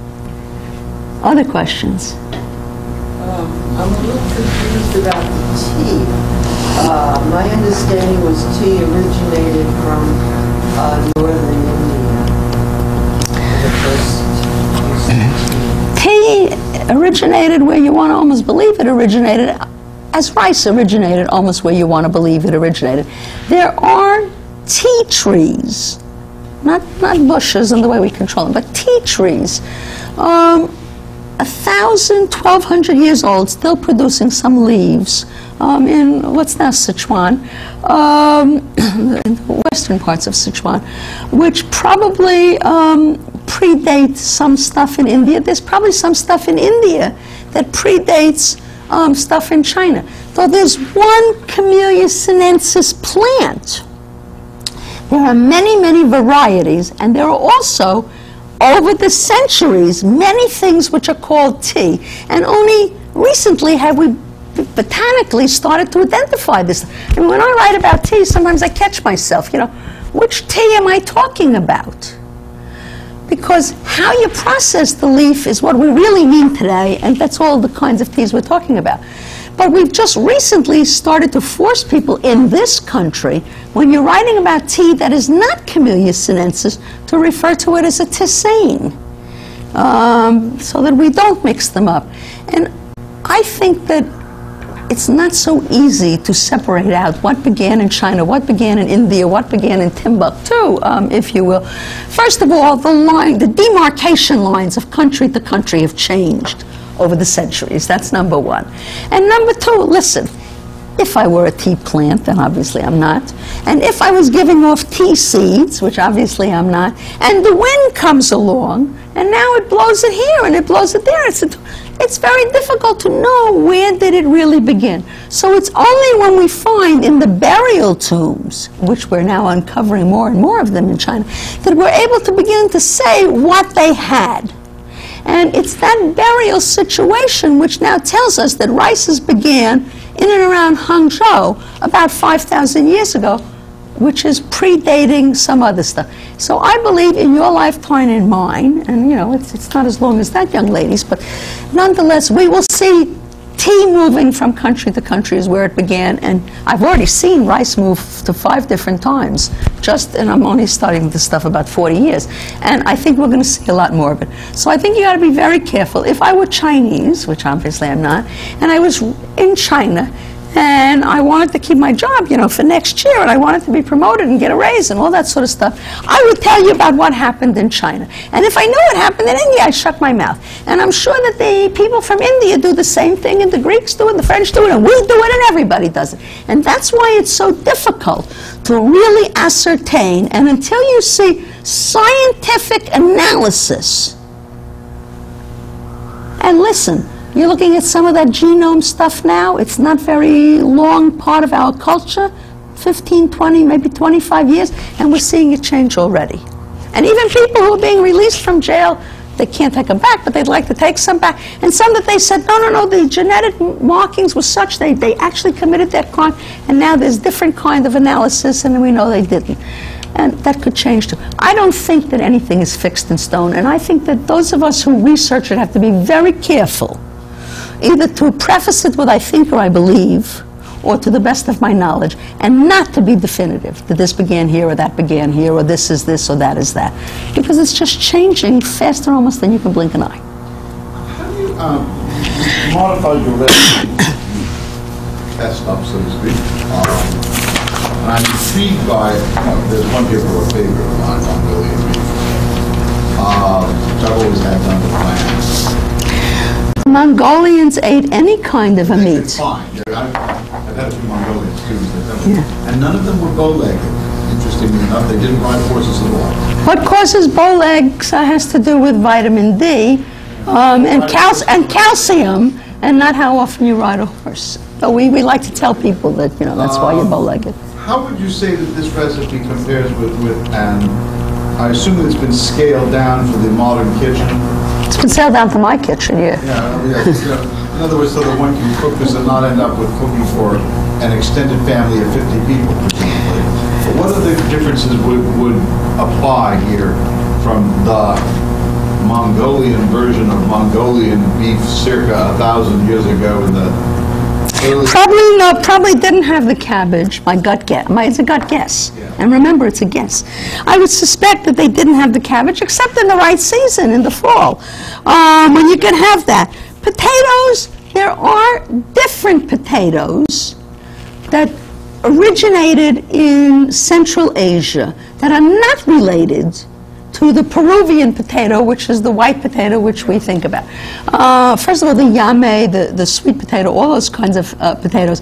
Other questions? Um, I'm a little confused about the tea. Uh, my understanding was tea originated from uh, northern India. The first use of tea. Tea originated where you want to almost believe it originated, as rice originated almost where you want to believe it originated. There are tea trees, not, not bushes in the way we control them, but tea trees. Um, A thousand, twelve hundred years old, still producing some leaves um, in what's now Sichuan, um, in the western parts of Sichuan, which probably um, predate some stuff in India. There's probably some stuff in India that predates um, stuff in China. though there's one Camellia sinensis plant, there are many, many varieties, and there are also, over the centuries, many things which are called tea. And only recently have we botanically started to identify this. I mean, when I write about tea, sometimes I catch myself, you know, which tea am I talking about? Because how you process the leaf is what we really mean today, and that's all the kinds of teas we're talking about. But we've just recently started to force people in this country, when you're writing about tea that is not Camellia sinensis, to refer to it as a tisane, um, so that we don't mix them up. And I think that it's not so easy to separate out what began in China, what began in India, what began in Timbuktu, um, if you will. First of all, the line, the demarcation lines of country to country have changed over the centuries. That's number one. And number two, listen, if I were a tea plant, and obviously I'm not, and if I was giving off tea seeds, which obviously I'm not, and the wind comes along, and now it blows it here and it blows it there, it's, a, it's very difficult to know where did it really begin. So it's only when we find in the burial tombs, which we're now uncovering more and more of them in China, that we're able to begin to say what they had. And it's that burial situation which now tells us that rices began in and around Hangzhou about five thousand years ago, which is predating some other stuff. So I believe in your lifetime and mine, and you know, it's, it's not as long as that young lady's, but nonetheless, we will see tea moving from country to country is where it began, and I've already seen rice move to five different times, just, and I'm only studying this stuff about forty years, and I think we're going to see a lot more of it. So I think you got to be very careful. If I were Chinese, which obviously I'm not, and I was in China, and I wanted to keep my job, you know, for next year, and I wanted to be promoted and get a raise and all that sort of stuff, I would tell you about what happened in China. And if I knew what happened in India, I'd shut my mouth. And I'm sure that the people from India do the same thing, and the Greeks do it, and the French do it, and we do it, and everybody does it. And that's why it's so difficult to really ascertain, and until you see scientific analysis, and listen, you're looking at some of that genome stuff now. It's not very long part of our culture, fifteen, twenty, maybe twenty-five years, and we're seeing it change already. And even people who are being released from jail, they can't take them back, but they'd like to take some back. And some that they said, no, no, no, the genetic markings were such, they, they actually committed that crime, and now there's different kind of analysis, and we know they didn't. And that could change too. I don't think that anything is fixed in stone, and I think that those of us who research it have to be very careful, either to preface it with I think or I believe, or to the best of my knowledge, and not to be definitive, that this began here or that began here, or this is this or that is that. Because it's just changing faster almost than you can blink an eye. How do you um, modify your recipe, test up, so to speak? Um, and I'm intrigued by, you know, there's one particular favorite of mine, Mongolian beef, uh, which I've always had done with plants. Mongolians ate any kind of a meat. It's fine. Yeah, I've, I've had a few Mongolians too, yeah. And none of them were bow-legged. Interestingly enough, they didn't ride horses at all. What causes bow legs uh, has to do with vitamin D um, and, cal and calcium, and not how often you ride a horse. So we, we like to tell people that, you know, that's um, why you're bow-legged. How would you say that this recipe compares with, with and I assume that it's been scaled down for the modern kitchen? It's been scaled down for my kitchen, yeah. Yeah, yeah. You know, in other words, so that one can cook this and not end up with cooking for an extended family of fifty people, presumably. But what other differences would, would apply here from the Mongolian version of Mongolian beef circa a thousand years ago in the early... Probably, no, probably didn't have the cabbage, my gut guess. My, it's a gut guess. Yeah. And remember, it's a guess. I would suspect that they didn't have the cabbage, except in the right season, in the fall, um, when you can have that. Potatoes, there are different potatoes that originated in Central Asia that are not related to the Peruvian potato, which is the white potato which we think about. Uh, first of all, the yame, the, the sweet potato, all those kinds of uh, potatoes,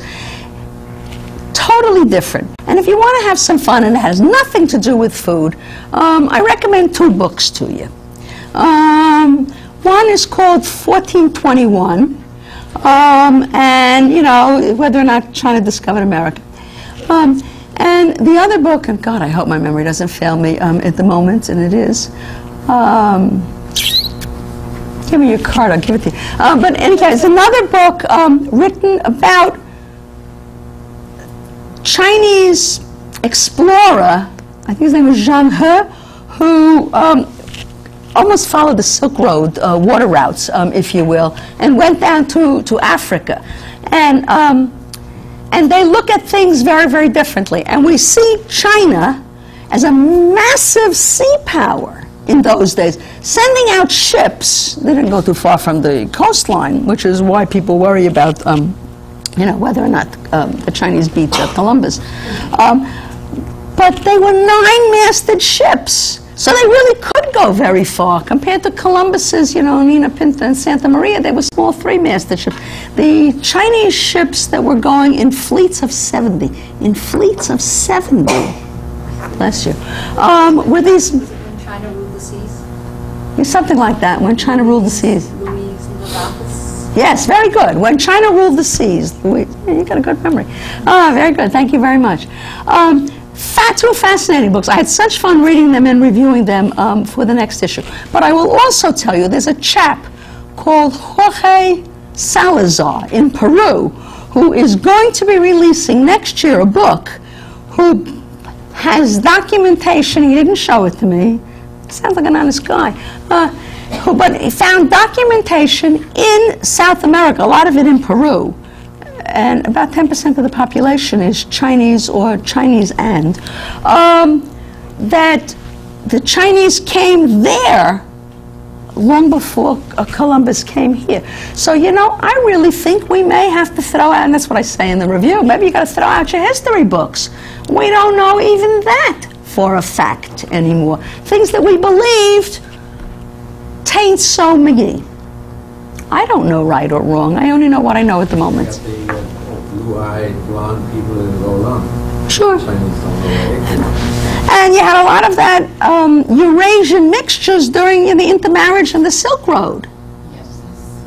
totally different. And if you want to have some fun and it has nothing to do with food, um, I recommend two books to you. Um, one is called fourteen twenty-one, Um, and, you know, whether or not China discovered America. Um, and the other book, and God, I hope my memory doesn't fail me um, at the moment, and it is. Um, give me your card, I'll give it to you. Um, but anyway, it's another book um, written about Chinese explorer, I think his name was Zhang He, who um, almost followed the Silk Road uh, water routes, um, if you will, and went down to, to Africa. And, um, and they look at things very, very differently. And we see China as a massive sea power in those days, sending out ships. They didn't go too far from the coastline, which is why people worry about um, you know, whether or not um, the Chinese beat uh, Columbus. Um, but they were nine-masted ships, so they really could go very far. Compared to Columbus's, you know, Nina Pinta and Santa Maria, they were small three-masted ships. The Chinese ships that were going in fleets of seventy, in fleets of seventy, bless you, um, were these... When China ruled the seas? Yeah, something like that, when China ruled the seas. Louis Navarcus. Yes, very good. When China ruled the seas. Louis, yeah, you got a good memory. Ah, very good. Thank you very much. Um, fat, two fascinating books. I had such fun reading them and reviewing them um, for the next issue. But I will also tell you, there's a chap called Jorge Salazar in Peru who is going to be releasing next year a book who has documentation. He didn't show it to me. Sounds like an honest guy. Uh, who, but he found documentation in South America, a lot of it in Peru. And about ten percent of the population is Chinese or Chinese and, um, that the Chinese came there long before uh, Columbus came here. So, you know, I really think we may have to throw out, and that's what I say in the review, maybe you got to throw out your history books. We don't know even that for a fact anymore. Things that we believed taint so McGee. I don't know right or wrong. I only know what I know at the moment. You got the uh, blue-eyed, blonde people in Roland. Sure. Chinese don't know. And you had a lot of that um, Eurasian mixtures during you know, the intermarriage and the Silk Road. Yes.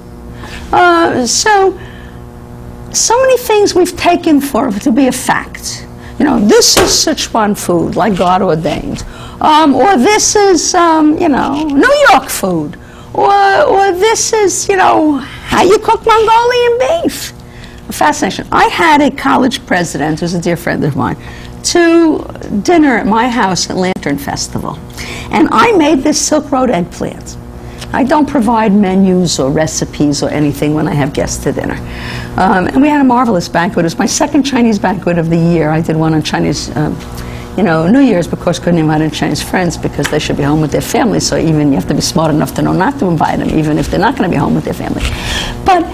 Uh, so, so many things we've taken for to be a fact. You know, this is Sichuan food, like God ordained. Um, or this is, um, you know, New York food. Or, or this is, you know, how you cook Mongolian beef. Fascination. I had a college president, who's a dear friend of mine, to dinner at my house at Lantern Festival. And I made this Silk Road eggplant. I don't provide menus or recipes or anything when I have guests to dinner. Um, and we had a marvelous banquet. It was my second Chinese banquet of the year. I did one on Chinese, um, you know, New Year's, because couldn't invite any Chinese friends because they should be home with their families. So even you have to be smart enough to know not to invite them, even if they're not going to be home with their family. But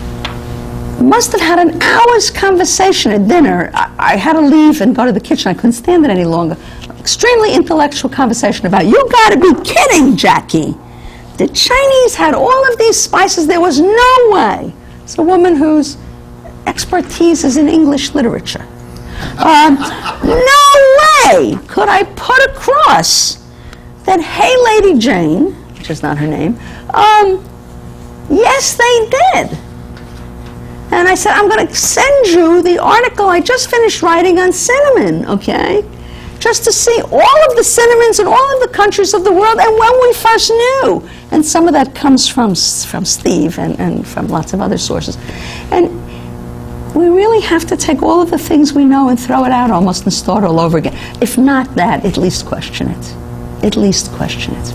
must have had an hour's conversation at dinner. I, I had to leave and go to the kitchen. I couldn't stand it any longer. Extremely intellectual conversation about, you got to be kidding, Jackie. The Chinese had all of these spices. There was no way. It's a woman whose expertise is in English literature. Um, no way could I put across that, hey, Lady Jane, which is not her name, um, yes, they did. And I said, I'm going to send you the article I just finished writing on cinnamon, okay? Just to see all of the cinnamons in all of the countries of the world and when we first knew. And some of that comes from, from Steve and, and from lots of other sources. And we really have to take all of the things we know and throw it out almost and start all over again. If not that, at least question it. At least question it.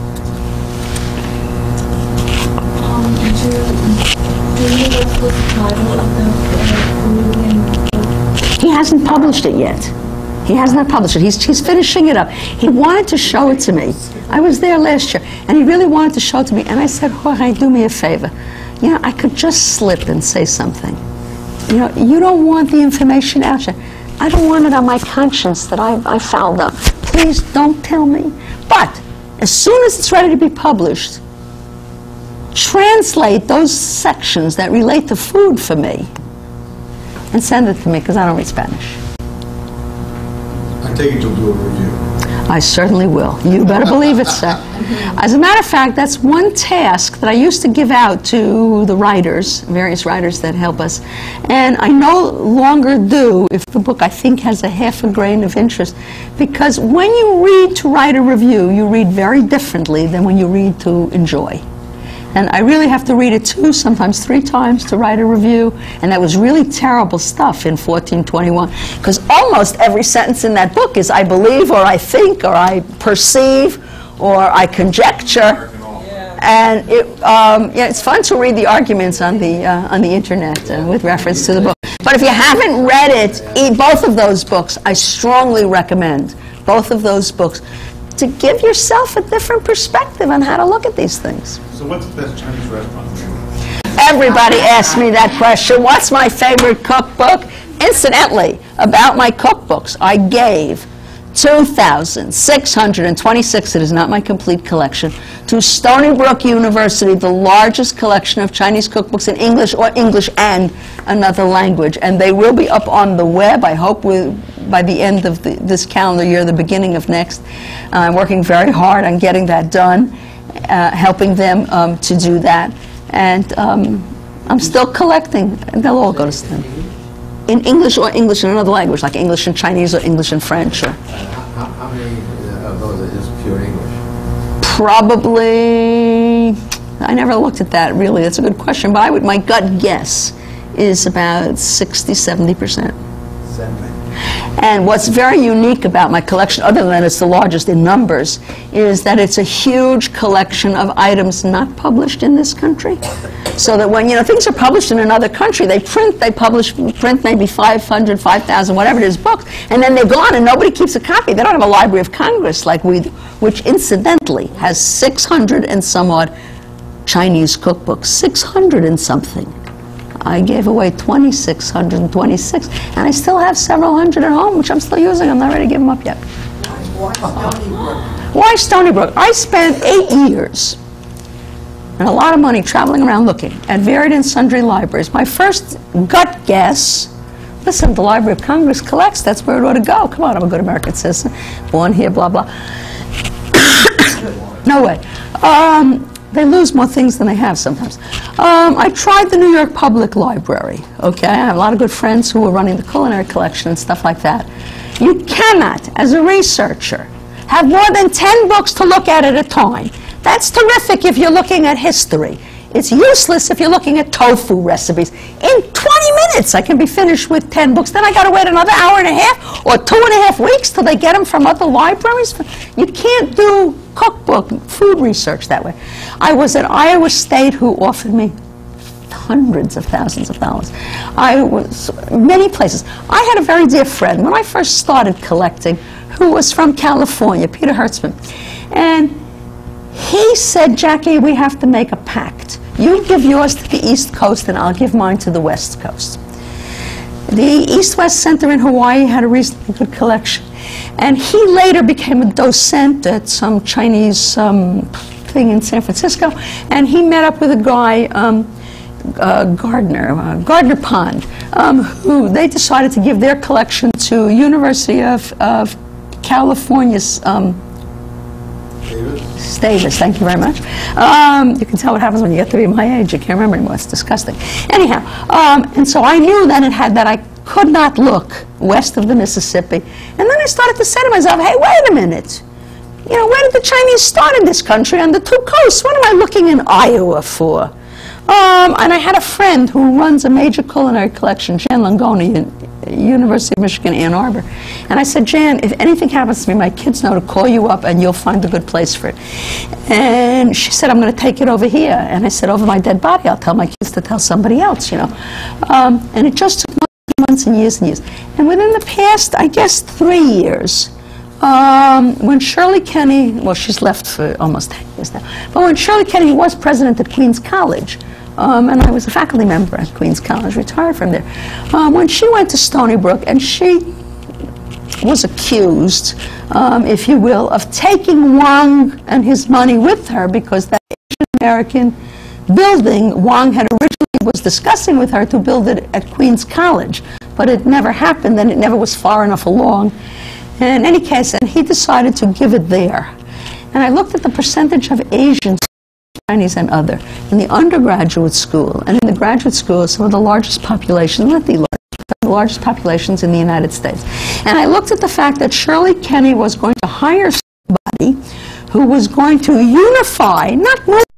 Um, do, do you know the title of the uh, book? He hasn't published it yet. He has not published it. He's, he's finishing it up. He wanted to show it to me. I was there last year, and he really wanted to show it to me. And I said, Jorge, do me a favor. You know, I could just slip and say something. You know, you don't want the information out there. I don't want it on my conscience that I, I fouled up. Please don't tell me. But as soon as it's ready to be published, translate those sections that relate to food for me and send it to me, because I don't read Spanish. I take it you'll do a review. I certainly will. You better believe it, sir. As a matter of fact, that's one task that I used to give out to the writers, various writers that help us, and I no longer do if the book, I think, has a half a grain of interest, because when you read to write a review, you read very differently than when you read to enjoy. And I really have to read it two, sometimes three times to write a review. And that was really terrible stuff in fourteen twenty-one. Because almost every sentence in that book is I believe, or I think, or I perceive, or I conjecture. And it, um, yeah, it's fun to read the arguments on the, uh, on the internet uh, with reference to the book. But if you haven't read it, eat both of those books. I strongly recommend both of those books, to give yourself a different perspective on how to look at these things. So what's the best Chinese restaurant? Everybody asks me that question. What's my favorite cookbook? Incidentally, about my cookbooks, I gave two thousand six hundred twenty-six, it is not my complete collection, to Stony Brook University, the largest collection of Chinese cookbooks in English or English and another language. And they will be up on the web, I hope, with, by the end of the, this calendar year, the beginning of next. Uh, I'm working very hard on getting that done, uh, helping them um, to do that. And um, I'm still collecting, and they'll all go to STEM. In English or English in another language, like English and Chinese or English and French. Or Uh, how, how many uh, of those is pure English? Probably, I never looked at that really, that's a good question, but I would, my gut guess is about sixty, seventy percent. And what's very unique about my collection, other than it's the largest in numbers, is that it's a huge collection of items not published in this country. So that when, you know, things are published in another country, they print, they publish, print maybe five hundred, five thousand, whatever it is, books, and then they're gone and nobody keeps a copy. They don't have a Library of Congress like we do, which incidentally has six hundred and some odd Chinese cookbooks, six hundred and something. I gave away two thousand six hundred twenty-six, and I still have several hundred at home, which I'm still using. I'm not ready to give them up yet. Why Stony Brook? Why Stony Brook? I spent eight years and a lot of money traveling around looking at varied and sundry libraries. My first gut guess, listen, the Library of Congress collects, that's where it ought to go. Come on, I'm a good American citizen, born here, blah, blah. No way. Um, They lose more things than they have sometimes. Um, I tried the New York Public Library, okay? I have a lot of good friends who were running the culinary collection and stuff like that. You cannot, as a researcher, have more than ten books to look at at a time. That's terrific if you're looking at history. It's useless if you're looking at tofu recipes. In twenty minutes, I can be finished with ten books. Then I got to wait another hour and a half or two and a half weeks till they get them from other libraries. You can't do cookbook, food research that way. I was at Iowa State, who offered me hundreds of thousands of dollars. I was many places. I had a very dear friend when I first started collecting who was from California, Peter Hertzman. And he said, Jackie, we have to make a pact. You give yours to the East Coast and I'll give mine to the West Coast. The East-West Center in Hawaii had a reasonably good collection. And he later became a docent at some Chinese um, thing in San Francisco. And he met up with a guy, um, uh, Gardner, uh, Gardner Pond, um, who they decided to give their collection to University of, of California's um, Davis, thank you very much. Um, you can tell what happens when you get to be my age. You can't remember anymore. It's disgusting. Anyhow, um, and so I knew then it had that I could not look west of the Mississippi. And then I started to say to myself, hey, wait a minute. You know, where did the Chinese start in this country on the two coasts? What am I looking in Iowa for? Um, and I had a friend who runs a major culinary collection, Jan Langoni, in University of Michigan, Ann Arbor. And I said, Jan, if anything happens to me, my kids know to call you up and you'll find a good place for it. And she said, I'm going to take it over here. And I said, over my dead body, I'll tell my kids to tell somebody else, you know. Um, and it just took months and years and years. And within the past, I guess, three years, um, when Shirley Kenny, well, she's left for almost ten years now, but when Shirley Kenny was president at Queens College, Um, and I was a faculty member at Queens College, retired from there. Um, when she went to Stony Brook, and she was accused, um, if you will, of taking Wang and his money with her because that Asian American building Wang had originally was discussing with her to build it at Queens College, but it never happened, and it never was far enough along. And in any case, and he decided to give it there. And I looked at the percentage of Asians, Chinese and other, in the undergraduate school, and in the graduate school, some of the largest populations, not the largest, but the largest populations in the United States. And I looked at the fact that Shirley Kenny was going to hire somebody who was going to unify, not move